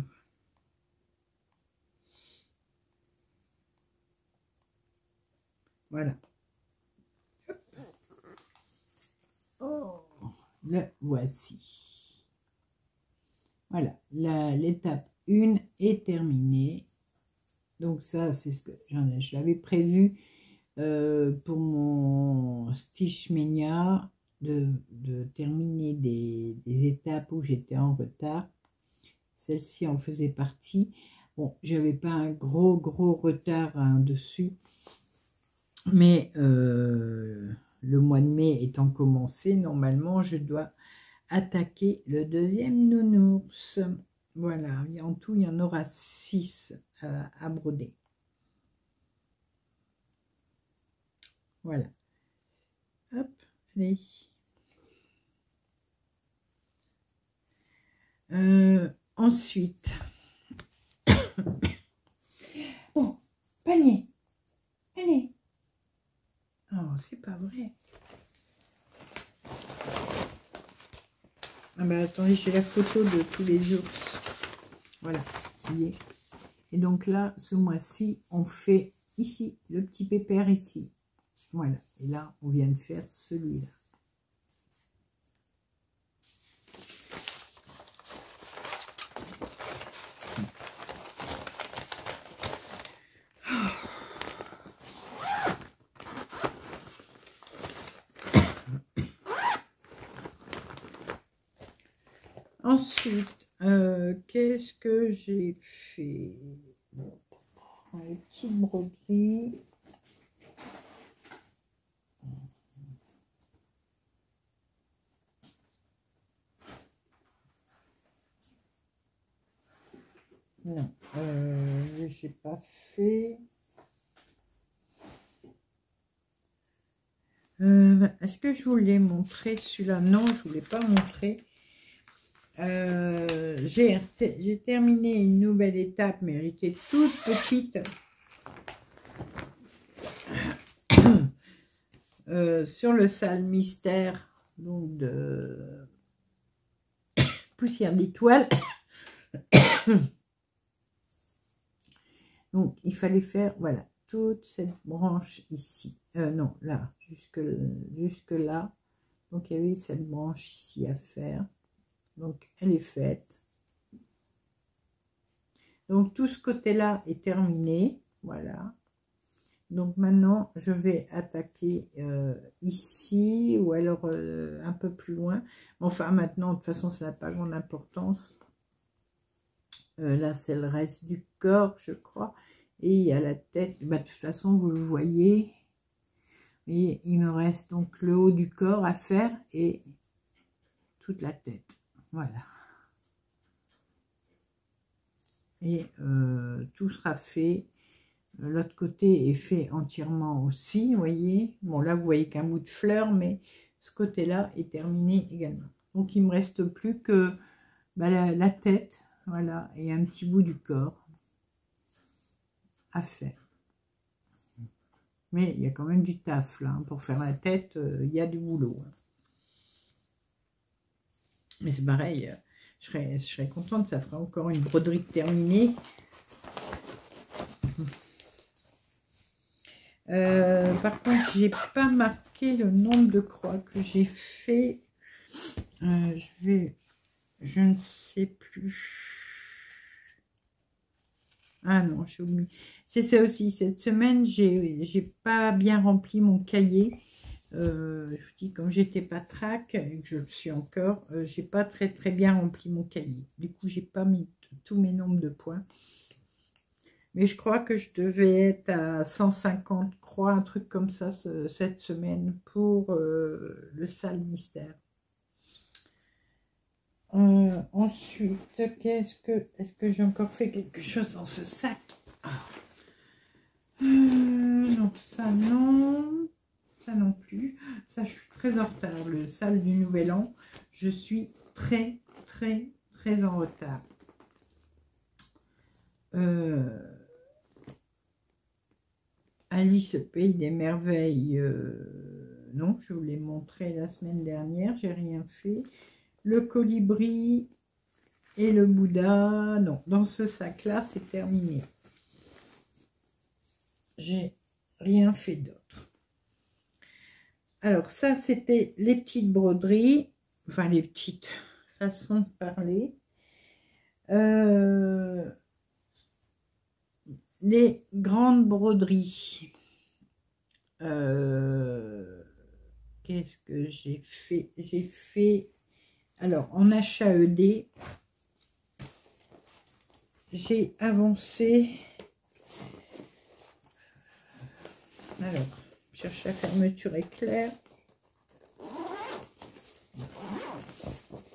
Voilà. Oh, le voici. Voilà, l'étape 1 est terminée. Donc ça, c'est ce que je l'avais prévu pour mon Stitch Mania de terminer des étapes où j'étais en retard. Celle-ci en faisait partie. Bon, j'avais pas un gros retard hein, dessus, mais le mois de mai étant commencé, normalement je dois attaquer le deuxième nounours. Voilà, en tout, il y en aura 6 à broder. Voilà. Hop, allez. Ensuite, oh, panier, allez. Oh, c'est pas vrai. Ah bah attendez, j'ai la photo de tous les ours. Voilà, vous voyez. Et donc là, ce mois-ci, on fait ici, le petit pépère ici. Voilà, et là, on vient de faire celui-là. Ensuite, qu'est-ce que j'ai fait? Les petites broderies. Non, j'ai pas fait. Est-ce que je voulais montrer celui-là? Non, je voulais pas montrer. J'ai terminé une nouvelle étape, mais elle était toute petite. Sur le sale mystère, donc de poussière d'étoiles. Donc il fallait faire, voilà, toute cette branche ici. Non, là, jusque là. Donc il y avait cette branche ici à faire. Donc elle est faite. Donc tout ce côté-là est terminé. Voilà. Donc maintenant, je vais attaquer ici ou alors un peu plus loin. Enfin, maintenant, de toute façon, ça n'a pas grande importance. Là, c'est le reste du corps, je crois. Et il y a la tête. Bah, de toute façon, vous le voyez. Et il me reste donc le haut du corps à faire et toute la tête. Voilà. Et tout sera fait. L'autre côté est fait entièrement aussi, vous voyez. Bon, là, vous voyez qu'un bout de fleur, mais ce côté-là est terminé également. Donc, il ne me reste plus que bah, la tête, voilà, et un petit bout du corps à faire. Mais il y a quand même du taf, là. Pour faire la tête, il y a du boulot. Mais c'est pareil, je serais contente, ça fera encore une broderie terminée. Par contre, j'ai pas marqué le nombre de croix que j'ai fait. Je ne sais plus. Ah non, j'ai oublié. C'est ça aussi. Cette semaine, j'ai pas bien rempli mon cahier. Je vous dis, comme j'étais pas trac et que je le suis encore, j'ai pas très bien rempli mon cahier. Du coup, j'ai pas mis tous mes nombres de points. Mais je crois que je devais être à 150 croix, un truc comme ça, cette semaine, pour le sale mystère. Ensuite, est-ce que j'ai encore fait quelque chose dans ce sac? Non, ça non. Ça non plus. Ça, je suis très en retard. Le sale du Nouvel An, je suis très en retard. Alice au Pays des Merveilles, non, je vous l'ai montré la semaine dernière, j'ai rien fait. Le colibri et le Bouddha, non, dans ce sac-là, c'est terminé. J'ai rien fait d'autre. Alors ça, c'était les petites broderies, enfin les petites façons de parler. Les grandes broderies. Qu'est-ce que j'ai fait? J'ai fait, alors en HAED, j'ai avancé. Alors, je cherche la fermeture éclair.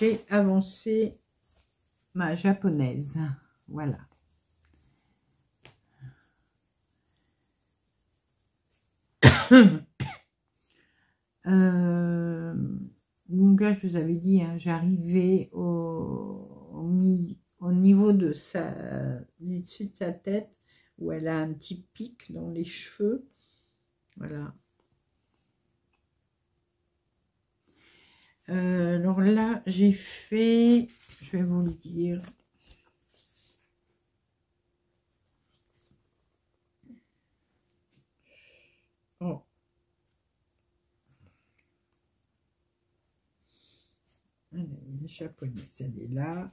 j'ai avancé ma japonaise. Voilà. Donc là, je vous avais dit, hein, j'arrivais au niveau de du dessus de sa tête, où elle a un petit pic dans les cheveux. Voilà. Alors là, j'ai fait, je vais vous le dire. Oh. La japonaise, elle est là.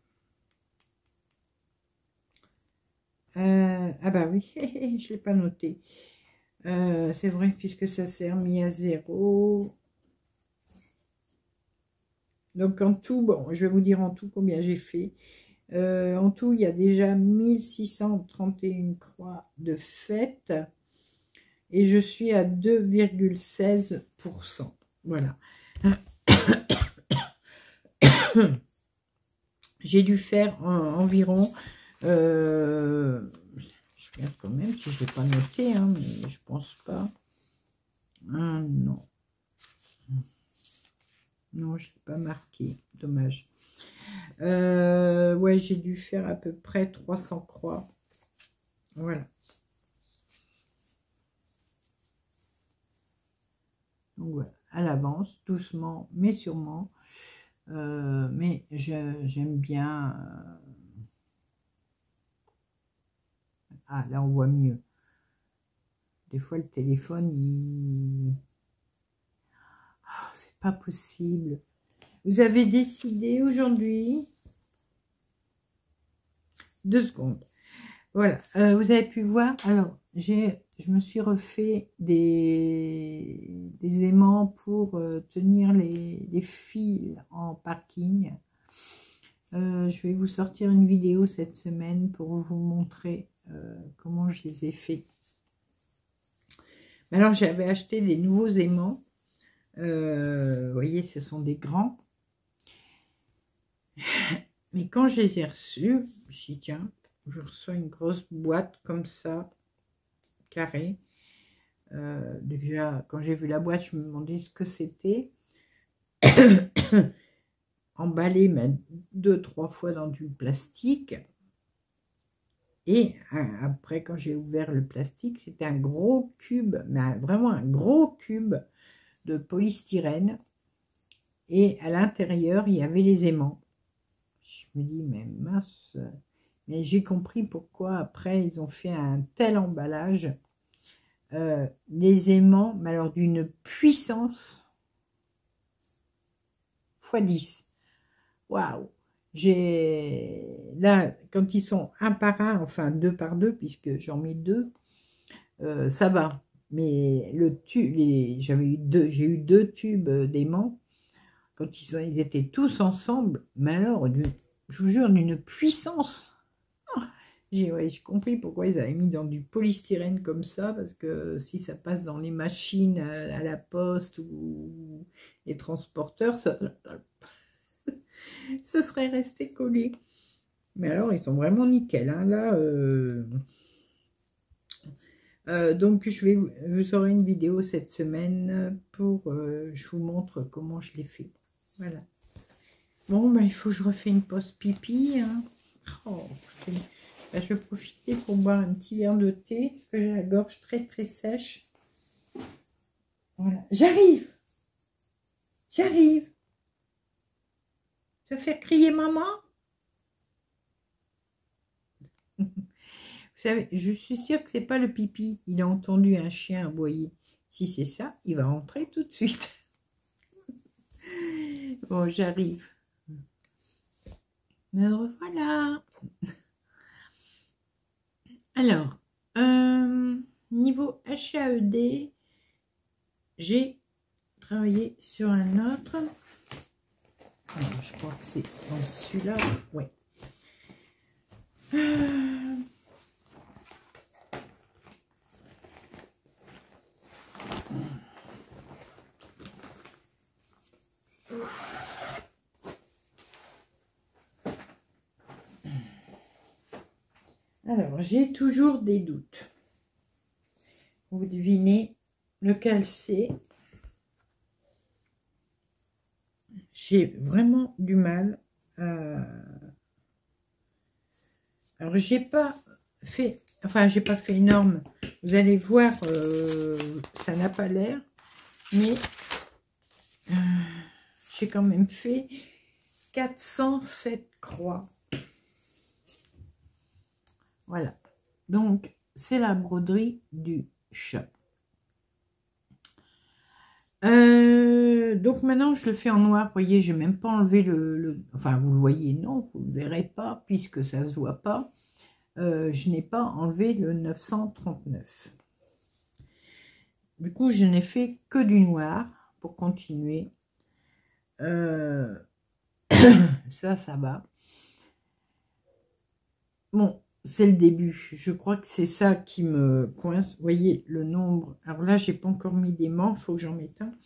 Ah bah oui, je ne l'ai pas noté. C'est vrai, puisque ça s'est remis à 0. Donc en tout, bon, je vais vous dire en tout combien j'ai fait. En tout, il y a déjà 1631 croix de faites. Et je suis à 2,16%. Voilà. J'ai dû faire environ... je regarde quand même si je ne l'ai pas noté, hein, mais je pense pas. Ah, non. Non, je ne l'ai pas marqué. Dommage. Ouais, j'ai dû faire à peu près 300 croix. Voilà. Donc voilà, à l'avance, doucement, mais sûrement. Mais j'aime bien... Ah, là, on voit mieux. Des fois, le téléphone, il... Oh, c'est pas possible. Vous avez décidé aujourd'hui... 2 secondes. Voilà, vous avez pu voir. Alors, je me suis refait des aimants pour tenir les fils en parking. Je vais vous sortir une vidéo cette semaine pour vous montrer comment je les ai fait. Alors, j'avais acheté des nouveaux aimants. Vous voyez, ce sont des grands. Mais quand je les ai reçus, je me suis dit, tiens, je reçois une grosse boîte comme ça, carrée. Déjà, quand j'ai vu la boîte, je me demandais ce que c'était. Emballé, mais 2-3 fois dans du plastique. Et après, quand j'ai ouvert le plastique, c'était un gros cube, mais vraiment un gros cube de polystyrène. Et à l'intérieur, il y avait les aimants. Je me dis, mais mince. Mais j'ai compris pourquoi après, ils ont fait un tel emballage. Les aimants, mais alors d'une puissance x 10. Waouh! Là, quand ils sont un par un, enfin 2 par 2, puisque j'en mets 2, ça va. Mais le tube, j'ai eu 2 tubes d'aimants. Quand ils étaient tous ensemble, mais alors, je vous jure, d'une puissance. J'ai compris pourquoi ils avaient mis dans du polystyrène comme ça, parce que si ça passe dans les machines à la poste ou les transporteurs, ce serait resté collé. Mais alors, ils sont vraiment nickel. Hein. Là, donc, vous aurez une vidéo cette semaine pour... je vous montre comment je l'ai fait. Voilà. Bon, ben, il faut que je refais une pause pipi. Hein. Oh, ben, je vais profiter pour boire un petit verre de thé, parce que j'ai la gorge très, très sèche. Voilà. J'arrive. J'arrive. Tu vas faire crier maman? Vous savez, je suis sûre que c'est pas le pipi. Il a entendu un chien aboyer. Si c'est ça, il va rentrer tout de suite. Bon, j'arrive. Me revoilà. Alors, niveau HAED, j'ai travaillé sur un autre. Alors, je crois que c'est dans celui-là. Ouais. Alors, j'ai toujours des doutes. Vous devinez lequel c'est. J'ai vraiment du mal. Alors, j'ai pas fait énorme. Vous allez voir, ça n'a pas l'air. Mais j'ai quand même fait 407 croix. Voilà. Donc, c'est la broderie du chat. Donc maintenant, je le fais en noir. Vous voyez, j'ai même pas enlevé Enfin, vous le voyez, non, vous le verrez pas, puisque ça se voit pas. Je n'ai pas enlevé le 939. Du coup, je n'ai fait que du noir pour continuer. Ça va. Bon, c'est le début. Je crois que c'est ça qui me coince. Vous voyez, le nombre. Alors là, j'ai pas encore mis des morts. Il faut que j'en mette un.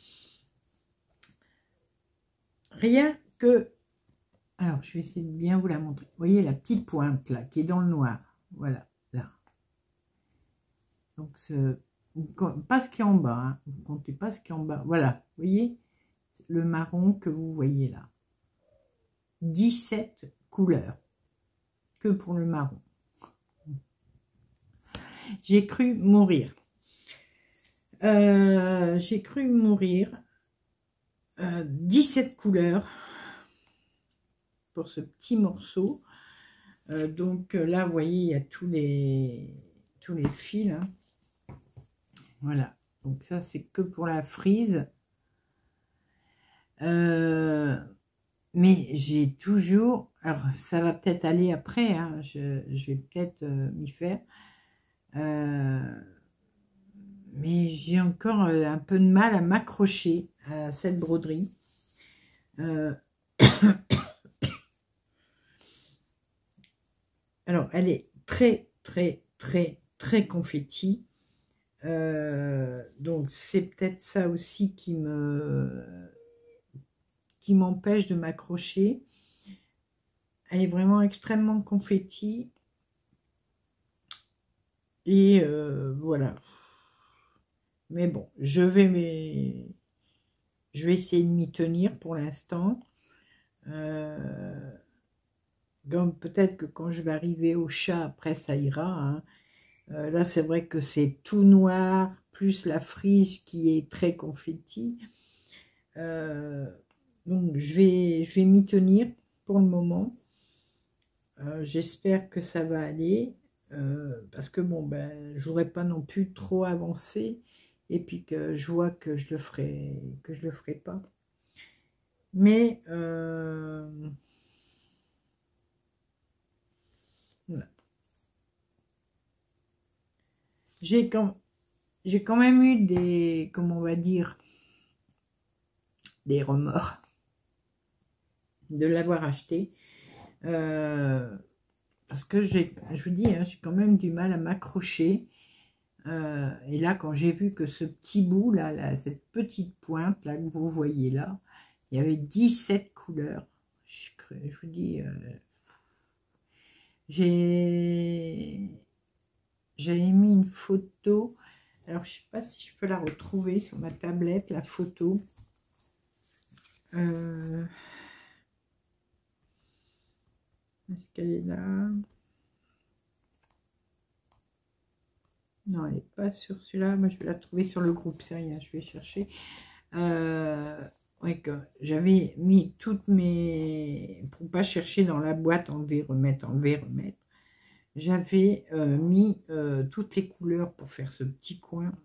Rien que... Alors, je vais essayer de bien vous la montrer. Vous voyez la petite pointe là, qui est dans le noir. Voilà, là. Donc, pas ce qui est en bas. Hein. Vous ne comptez pas ce qui est en bas. Voilà, vous voyez le marron que vous voyez là. 17 couleurs. Que pour le marron. J'ai cru mourir. J'ai cru mourir. 17 couleurs pour ce petit morceau. Donc là, vous voyez, il y a tous les fils. Hein. Voilà. Donc ça, c'est que pour la frise. Mais j'ai toujours... Alors, ça va peut-être aller après. Hein, je vais peut-être m'y faire. Mais j'ai encore un peu de mal à m'accrocher à cette broderie. Alors, elle est très, très, très, très confetti. Donc, c'est peut-être ça aussi qui m'empêche de m'accrocher. Elle est vraiment extrêmement confetti. Et voilà. Mais bon, je vais essayer de m'y tenir pour l'instant. Peut-être que quand je vais arriver au chat, après ça ira. Hein. Là, c'est vrai que c'est tout noir, plus la frise qui est très confetti. Donc, je vais m'y tenir pour le moment. J'espère que ça va aller. Parce que bon, ben, je voudrais pas non plus trop avancer. Et puis que je vois que je le ferai pas. Mais voilà. J'ai quand même eu des, comment on va dire, des remords de l'avoir acheté. Parce que je vous dis, hein, j'ai quand même du mal à m'accrocher. Et là, quand j'ai vu que ce petit bout, là, cette petite pointe, là, que vous voyez là, il y avait 17 couleurs. Je vous dis, j'avais mis une photo. Alors, je ne sais pas si je peux la retrouver sur ma tablette, la photo. Est-ce qu'elle est là? Non, elle n'est pas sur celui-là. Moi, je vais la trouver sur le groupe. C'est rien, je vais chercher. Ouais, que j'avais mis toutes mes... Pour pas chercher dans la boîte, enlever, remettre, enlever, remettre. J'avais mis toutes les couleurs pour faire ce petit coin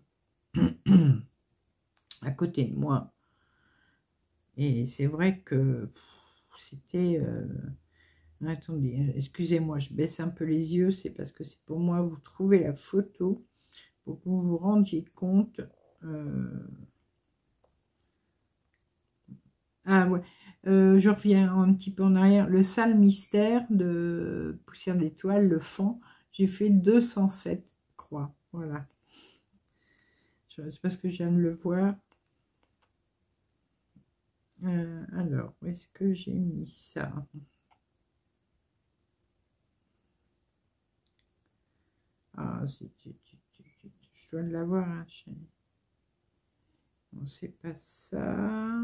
à côté de moi. Et c'est vrai que c'était... Attendez, excusez-moi, je baisse un peu les yeux. C'est parce que c'est pour moi, vous trouvez la photo pour que vous vous rendiez compte. Ah ouais, je reviens un petit peu en arrière. Le sale mystère de Poussière d'étoile, le fond, j'ai fait 207 croix. Voilà. C'est parce que je viens de le voir. Alors, où est-ce que j'ai mis ça? Ah, je dois l'avoir, hein, non, c'est pas ça.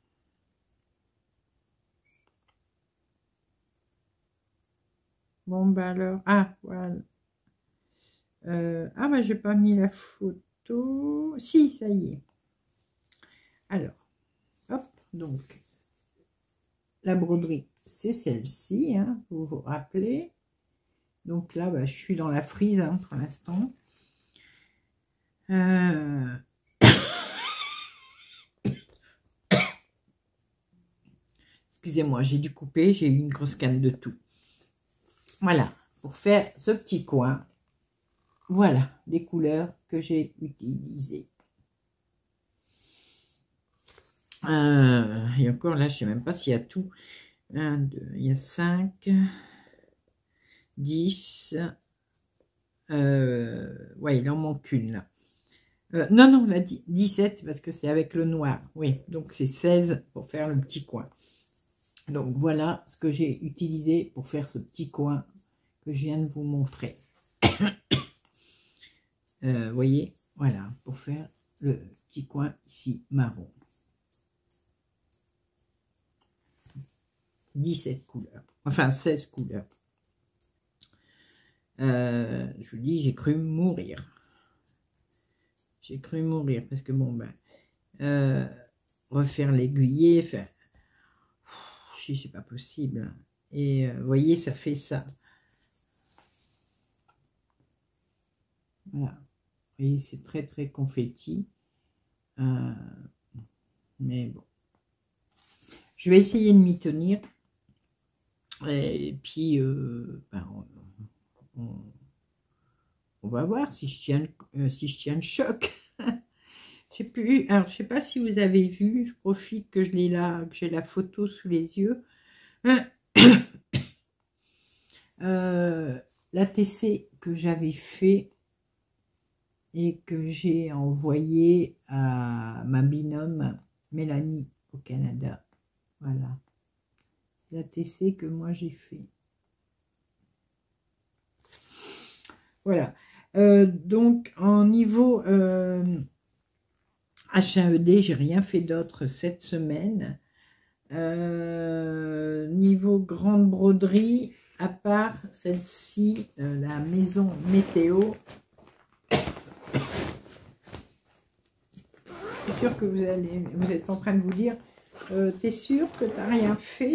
Bon, bah alors, ah, voilà. Ah, bah, j'ai pas mis la photo. Si, ça y est. Alors, hop, donc, la broderie, c'est celle-ci, hein, vous vous rappelez. Donc là, bah, je suis dans la frise, hein, pour l'instant. Excusez-moi, j'ai dû couper, j'ai eu une grosse canne de tout. Voilà, pour faire ce petit coin, voilà les couleurs que j'ai utilisées. Et encore là, je ne sais même pas s'il y a tout. 1, 2, il y a 5, 10. Ouais, il en manque une là. Non, non, là, 17 parce que c'est avec le noir. Oui, donc c'est 16 pour faire le petit coin. Donc voilà ce que j'ai utilisé pour faire ce petit coin que je viens de vous montrer. Voyez, voilà, pour faire le petit coin ici marron. 17 couleurs, enfin 16 couleurs. Je vous dis, j'ai cru mourir. J'ai cru mourir parce que bon, ben, refaire l'aiguiller, enfin, c'est pas possible. Et vous voyez, ça fait ça. Voilà. Vous voyez, c'est très très confetti. Mais bon. Je vais essayer de m'y tenir. Et puis, ben, on va voir si je tiens, le choc. J'ai plus. Alors, je sais pas si vous avez vu. Je profite que je l'ai là, que j'ai la photo sous les yeux. L'ATC que j'avais fait et que j'ai envoyé à ma binôme Mélanie au Canada. Voilà. L'ATC que moi j'ai fait. Voilà. Donc, en niveau HAED, j'ai rien fait d'autre cette semaine. Niveau grande broderie, à part celle-ci, la maison météo. Je suis sûre que vous êtes en train de vous dire, t'es sûr que t'as rien fait?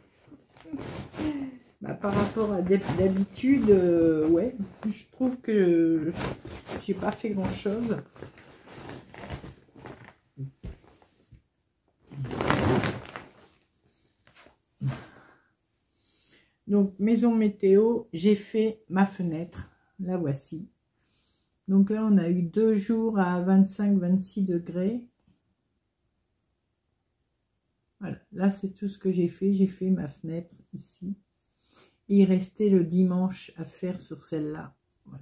Bah, par rapport à d'habitude, ouais, je trouve que j'ai pas fait grand chose. Donc, maison météo, j'ai fait ma fenêtre, la voici. Donc là, on a eu 2 jours à 25-26 degrés. Voilà, là, c'est tout ce que j'ai fait. J'ai fait ma fenêtre ici. Et il restait le dimanche à faire sur celle-là. Voilà.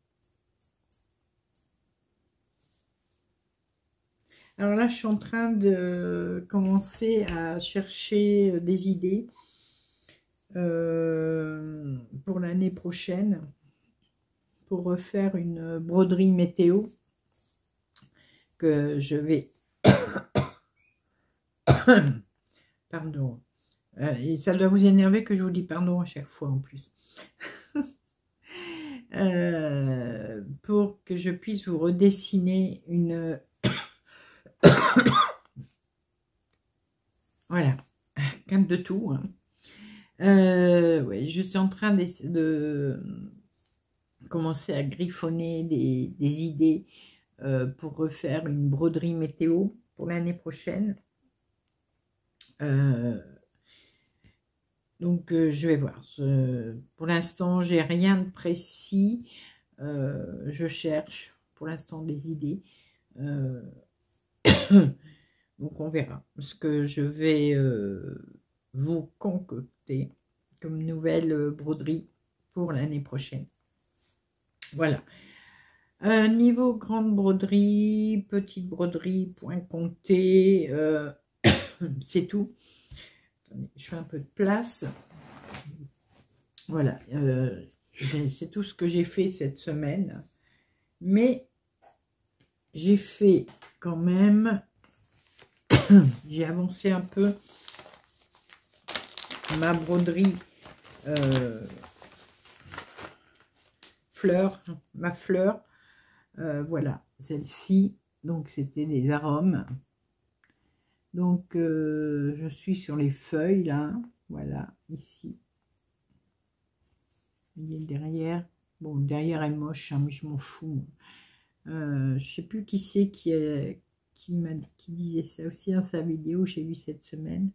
Alors là, je suis en train de commencer à chercher des idées pour l'année prochaine, pour refaire une broderie météo que je vais... Pardon. Et ça doit vous énerver que je vous dis pardon à chaque fois en plus. Pour que je puisse vous redessiner une... Voilà, quinte de tout. Hein. Ouais, je suis en train de commencer à griffonner des idées pour refaire une broderie météo pour l'année prochaine. Donc, je vais voir. Pour l'instant, j'ai rien de précis. Je cherche pour l'instant des idées. Donc, on verra ce que je vais vous concocter comme nouvelle broderie pour l'année prochaine. Voilà. Niveau grande broderie, petite broderie, point compté, c'est tout. Attendez, je fais un peu de place. Voilà. C'est tout ce que j'ai fait cette semaine. Mais j'ai fait quand même, j'ai avancé un peu ma broderie fleur, ma fleur. Voilà, celle-ci. Donc, c'était des arômes. Donc, je suis sur les feuilles, là. Voilà, ici. Vous voyez derrière. Bon, derrière est moche, hein, mais je m'en fous. Je sais plus qui c'est qui disait ça aussi dans sa vidéo, j'ai vu cette semaine.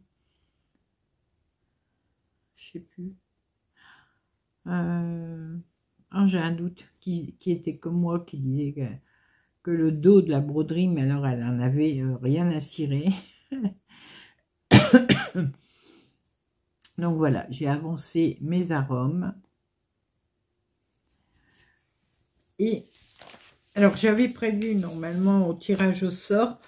Je sais plus. J'ai un doute qui était comme moi, qui disait que le dos de la broderie, mais alors elle en avait rien à cirer. Donc voilà, j'ai avancé mes arômes. Et alors j'avais prévu normalement au tirage au sort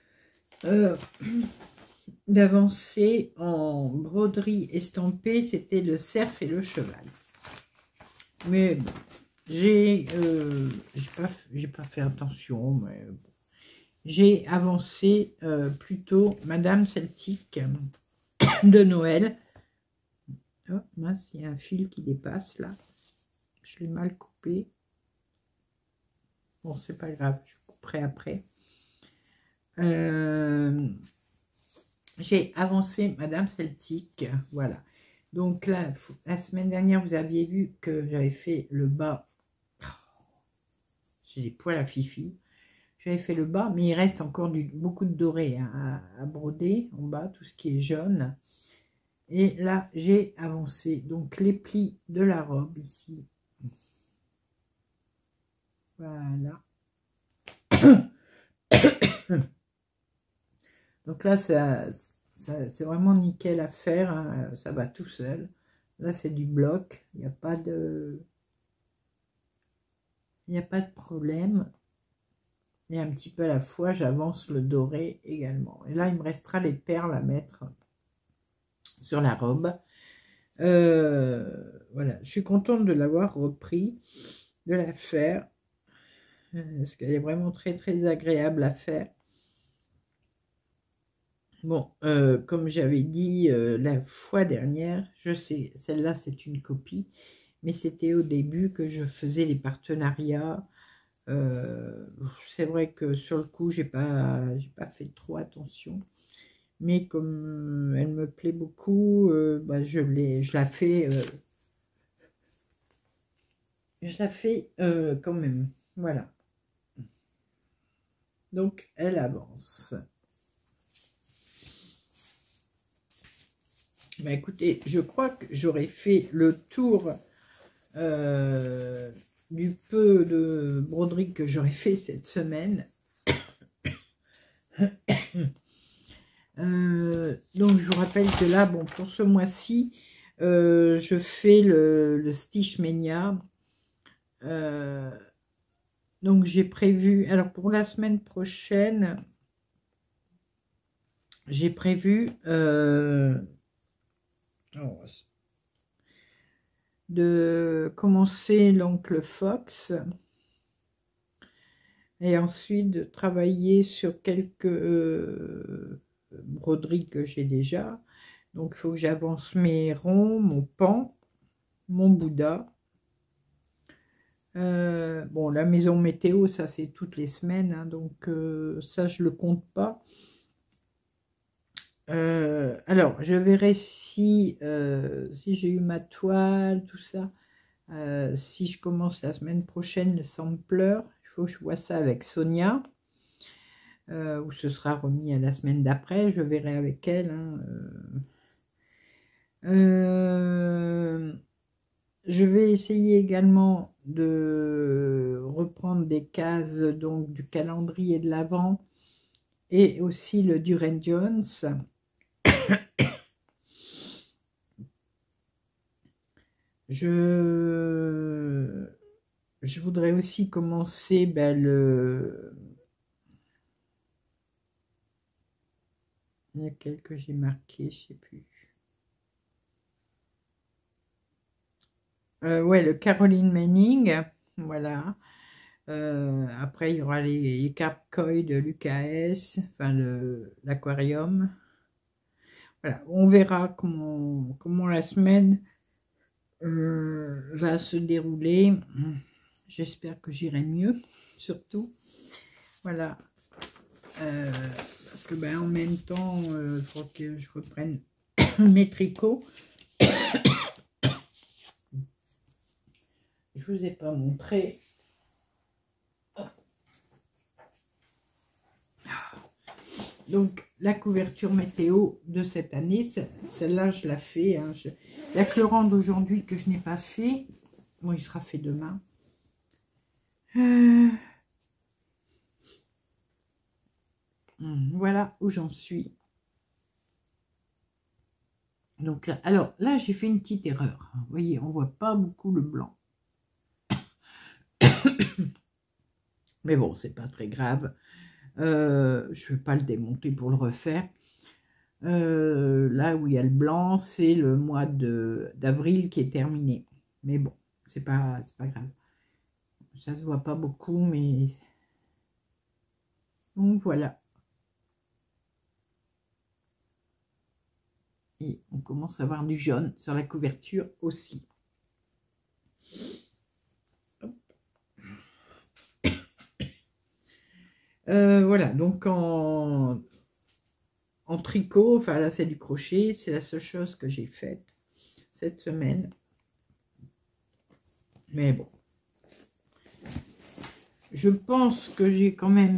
d'avancer en broderie estampée, c'était le cerf et le cheval. Mais bon, j'ai pas fait attention, mais bon. J'ai avancé plutôt Madame Celtique de Noël. Oh mince, il y a un fil qui dépasse là. Je l'ai mal coupé. Bon, c'est pas grave, je couperai après. J'ai avancé Madame Celtique, voilà. Donc là, la semaine dernière, vous aviez vu que j'avais fait le bas. J'ai des poils à fifi. J'avais fait le bas, mais il reste encore beaucoup de doré hein, à broder en bas, tout ce qui est jaune. Et là, j'ai avancé donc les plis de la robe ici. Voilà. Donc là, c'est vraiment nickel à faire. Hein, ça va tout seul. Là, c'est du bloc. Il n'y a pas de... Il n'y a pas de problème. Et un petit peu à la fois, j'avance le doré également. Et là, il me restera les perles à mettre sur la robe. Voilà, je suis contente de l'avoir repris, de la faire. Parce qu'elle est vraiment très très agréable à faire. Bon, comme j'avais dit la fois dernière, je sais, celle-là c'est une copie, mais c'était au début que je faisais les partenariats. C'est vrai que sur le coup, j'ai pas fait trop attention, mais comme elle me plaît beaucoup, bah, je la fais quand même. Voilà. Donc, elle avance. Bah, écoutez, je crois que j'aurais fait le tour du peu de broderie que j'aurais fait cette semaine. Donc, je vous rappelle que là, bon, pour ce mois-ci, je fais le Stitch Mania. Donc, j'ai prévu... Alors, pour la semaine prochaine, j'ai prévu... de commencer l'oncle Fox et ensuite de travailler sur quelques broderies que j'ai déjà. Donc il faut que j'avance mes ronds, mon pan, mon Bouddha. Bon, la maison météo, ça c'est toutes les semaines, hein, donc ça je le compte pas. Alors, je verrai si j'ai eu ma toile, tout ça. Si je commence la semaine prochaine le sampler, il faut que je vois ça avec Sonia. Ou ce sera remis à la semaine d'après, je verrai avec elle. Hein, je vais essayer également de reprendre des cases donc du calendrier de l'Avent et aussi le Duran Jones. Je voudrais aussi commencer il y a quelques que j'ai marqué, je sais plus. Ouais, le Caroline Manning, voilà. Après, il y aura les cartes koi de l'UKS, enfin l'aquarium. Voilà, on verra comment la semaine va se dérouler. J'espère que j'irai mieux, surtout. Voilà. Parce que ben, en même temps, il faut que je reprenne mes tricots. Je vous ai pas montré. Donc, la couverture météo de cette année, celle-là, je la fais. Hein, la Chlorande d'aujourd'hui que je n'ai pas fait. Bon, il sera fait demain. Voilà où j'en suis. Donc là, alors là, j'ai fait une petite erreur. Vous voyez, on voit pas beaucoup le blanc. Mais bon, c'est pas très grave. Je ne vais pas le démonter pour le refaire. Là où il y a le blanc, c'est le mois d'avril qui est terminé. Mais bon, c'est pas grave. Ça se voit pas beaucoup, mais... Donc voilà. Et on commence à avoir du jaune sur la couverture aussi. Voilà, donc en tricot, enfin là c'est du crochet, c'est la seule chose que j'ai faite cette semaine. Mais bon, je pense que j'ai quand même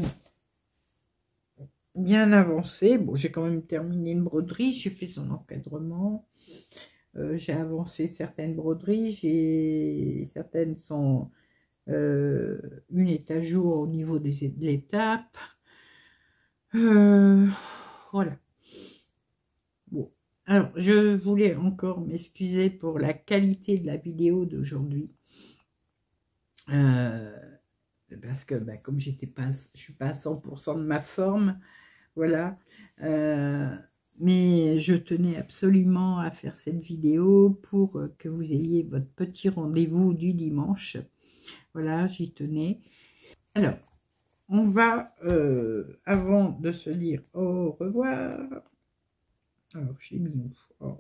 bien avancé. Bon, j'ai quand même terminé une broderie, j'ai fait son encadrement, j'ai avancé certaines broderies, certaines sont une est à jour au niveau de l'étape. Voilà. Bon, alors je voulais encore m'excuser pour la qualité de la vidéo d'aujourd'hui. Parce que bah, comme je suis pas à 100% de ma forme, voilà. Mais je tenais absolument à faire cette vidéo pour que vous ayez votre petit rendez-vous du dimanche. Voilà, j'y tenais. Alors, on va, avant de se dire au revoir, alors j'ai mis où? Oh,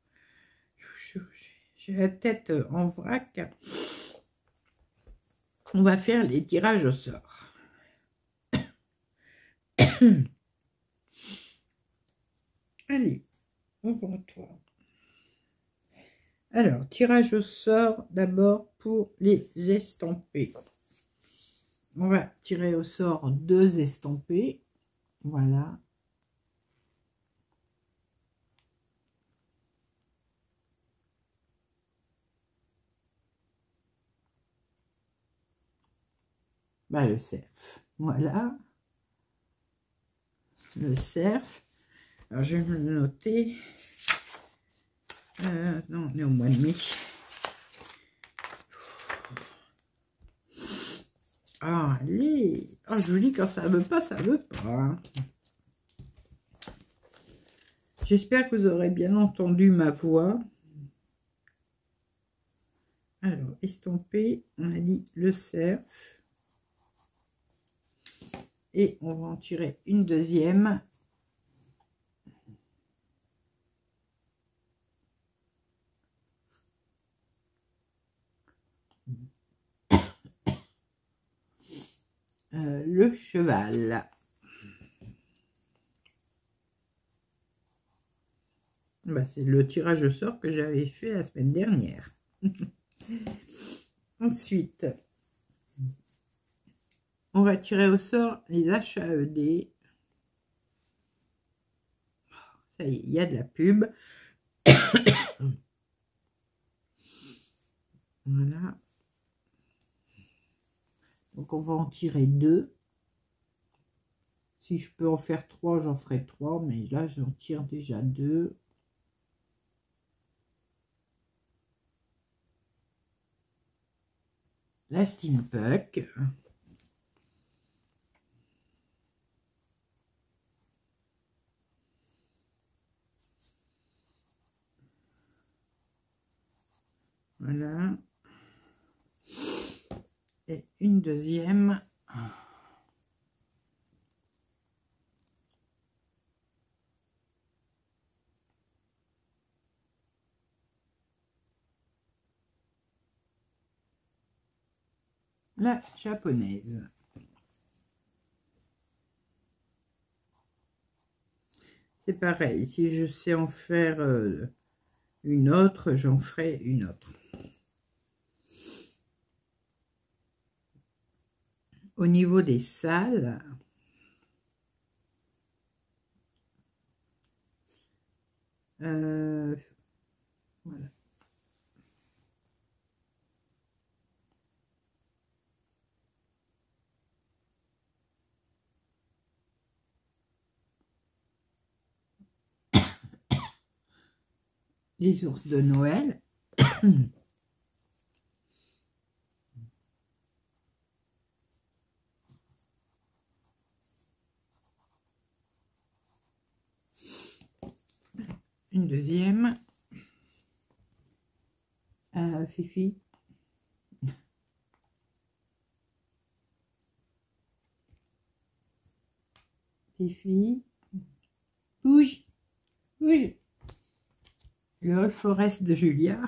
j'ai la tête en vrac. On va faire les tirages au sort. Allez, ouvre-toi. Alors, tirage au sort d'abord pour les estampés. On va tirer au sort 2 estampés. Voilà. Bah, le cerf. Voilà. Le cerf. Alors, je vais le noter. Non, on est au mois de mai. Ah, allez. Oh, je vous dis, quand ça veut pas, ça veut pas. Hein. J'espère que vous aurez bien entendu ma voix. Alors, estampé, on a dit le cerf. Et on va en tirer une deuxième. Le cheval. Bah, c'est le tirage au sort que j'avais fait la semaine dernière. Ensuite, on va tirer au sort les HAED. Ça y est, il y a de la pub. Voilà. Donc, on va en tirer 2. Si je peux en faire 3, j'en ferai 3. Mais là, j'en tire déjà 2. La Steampunk. Voilà. et une deuxième. La japonaise. C'est pareil, si je sais en faire une autre, j'en ferai une autre. Au niveau des salles, voilà. Les ours de Noël. Une deuxième. Fifi. Fifi. Bouge. Bouge. Le Forest de Julia.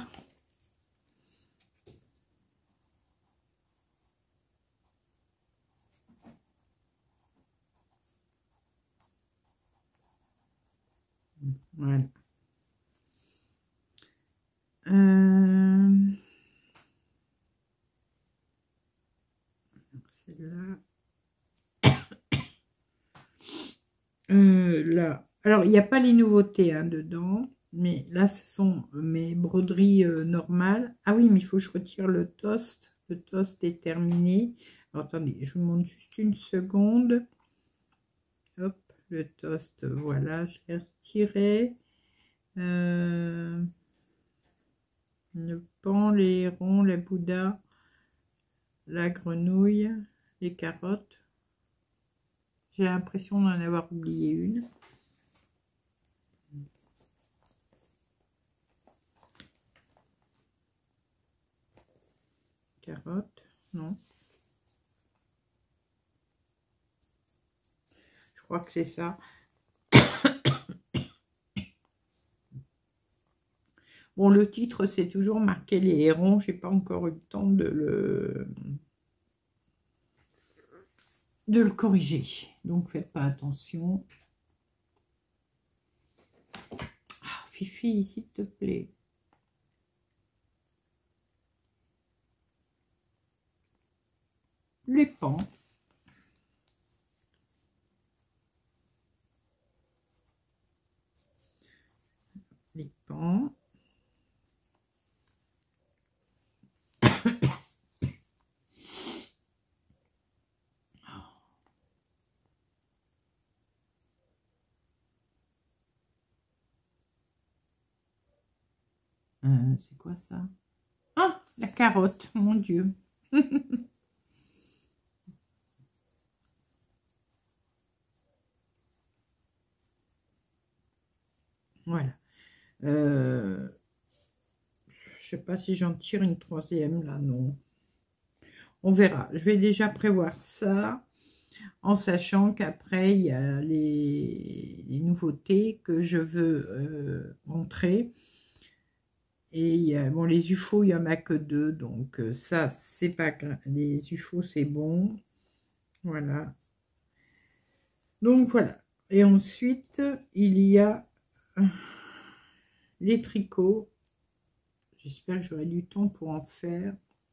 Voilà. Celle-là. Là. Alors, il n'y a pas les nouveautés hein, dedans. Mais là, ce sont mes broderies normales. Ah oui, mais il faut que je retire le toast. Le toast est terminé. Alors, attendez, je vous montre juste une seconde. Hop, le toast, voilà, je l'ai retiré. Le pan, les hérons, les bouddhas, la grenouille, les carottes. J'ai l'impression d'en avoir oublié une. Carottes, non. Je crois que c'est ça. Bon, le titre, c'est toujours marqué les hérons. J'ai pas encore eu le temps de le corriger. Donc, faites pas attention. Ah, Fifi, s'il te plaît. Les pans. Les pans. C'est quoi ça? Ah, la carotte, mon Dieu. Voilà. Je sais pas si j'en tire une troisième là, non. On verra. Je vais déjà prévoir ça, en sachant qu'après, il y a les nouveautés que je veux montrer. Et il y a, bon, les UFO, il n'y en a que 2, donc ça, c'est pas grave. Les UFO, c'est bon. Voilà. Donc, voilà. Et ensuite, il y a les tricots. J'espère que j'aurai du temps pour en faire.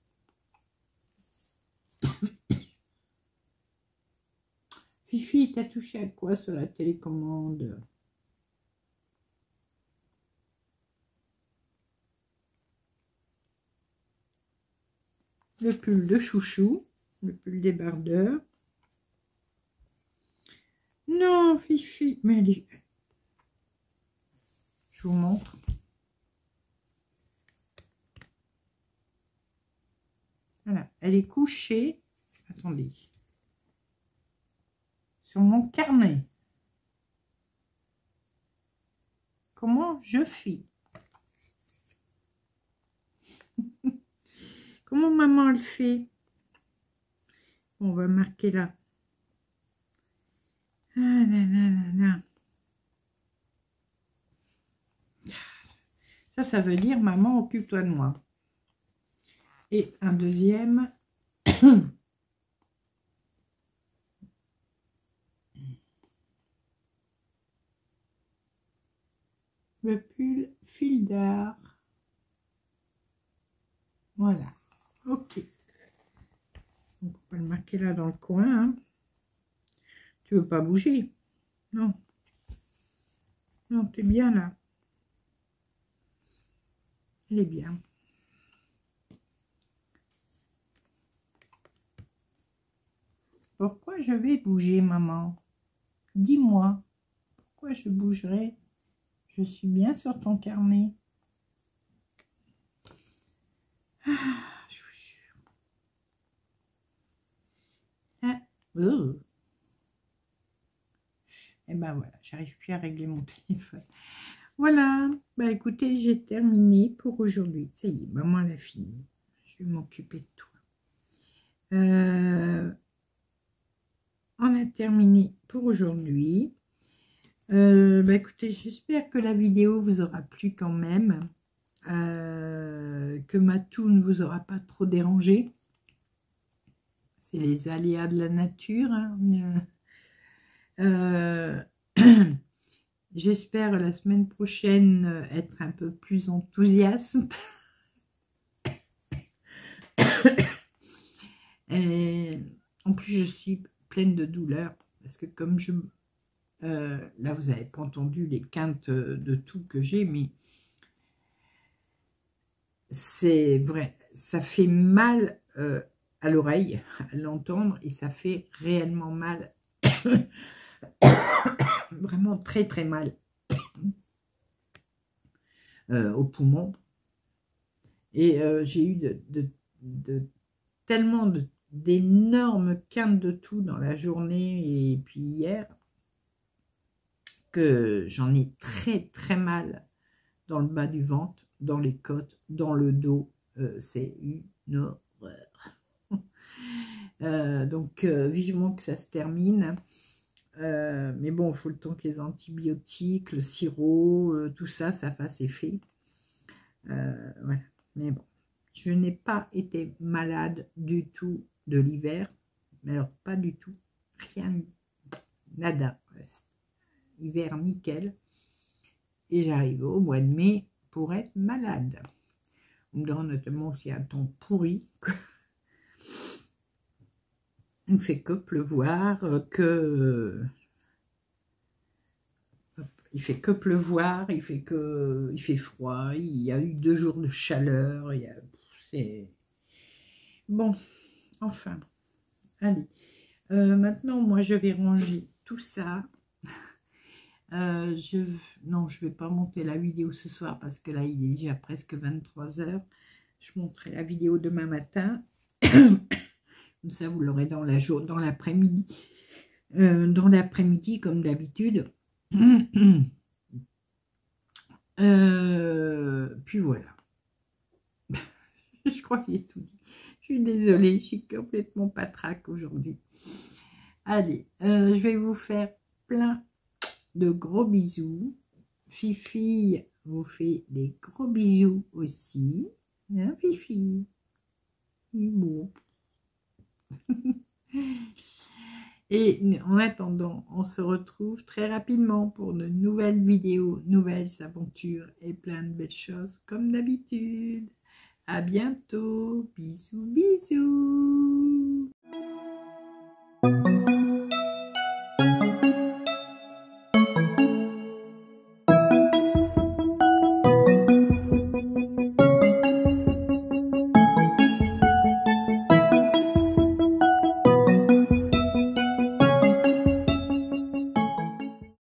Fifi, t'as touché à quoi sur la télécommande? Le pull de chouchou, le pull débardeur. Non, Fifi, mais elle est... Je vous montre. Voilà, elle est couchée. Attendez. Sur mon carnet. Comment je fais? Comment maman elle fait? on va marquer là. Ah là là là là. Ça veut dire, maman, occupe-toi de moi. Et un deuxième. Le pull fil d'art. Voilà. Ok. Donc, on va le marquer là dans le coin. Hein. Tu veux pas bouger? Non. Non, t'es bien là. Elle est bien. Pourquoi je vais bouger, maman? Dis-moi. Pourquoi je bougerai? Je suis bien sur ton carnet. Ah, je vous jure. Ah, et ben voilà, j'arrive plus à régler mon téléphone. Voilà, bah écoutez, j'ai terminé pour aujourd'hui. Ça y est, maman elle a fini. Je vais m'occuper de toi. On a terminé pour aujourd'hui. Bah écoutez, j'espère que la vidéo vous aura plu quand même. Que ma toux ne vous aura pas trop dérangé. C'est les aléas de la nature. Hein. J'espère la semaine prochaine être un peu plus enthousiaste. Et en plus, je suis pleine de douleur parce que comme là, vous n'avez pas entendu les quintes de toux que j'ai, mais c'est vrai, ça fait mal à l'oreille à l'entendre et ça fait réellement mal. Vraiment très très mal au poumon. Et j'ai eu tellement d'énormes quintes de toux dans la journée et puis hier que j'en ai très très mal dans le bas du ventre, dans les côtes, dans le dos. C'est une horreur. Donc vivement que ça se termine. Mais bon, il faut le temps que les antibiotiques, le sirop, tout ça, ça fasse effet. Voilà. Mais bon, je n'ai pas été malade du tout de l'hiver. Mais alors, pas du tout. Rien, nada. Hiver nickel. Et j'arrive au mois de mai pour être malade. On me demande notamment s'il y a un temps pourri. Il ne fait que pleuvoir, il fait que pleuvoir, il fait froid, il y a eu 2 jours de chaleur, c'est bon, enfin, allez. Maintenant, moi, je vais ranger tout ça. Non, je vais pas monter la vidéo ce soir parce que là, il est déjà presque 23 h. Je monterai la vidéo demain matin. Comme ça, vous l'aurez dans l'après-midi. Dans l'après-midi, comme d'habitude. Puis voilà. Je crois qu'il est tout dit. Je suis désolée, je suis complètement patraque aujourd'hui. Allez, je vais vous faire plein de gros bisous. Fifi vous fait des gros bisous aussi. Hein, Fifi? Bon. Et en attendant, on se retrouve très rapidement pour de nouvelles vidéos, nouvelles aventures et plein de belles choses comme d'habitude. À bientôt. Bisous, bisous.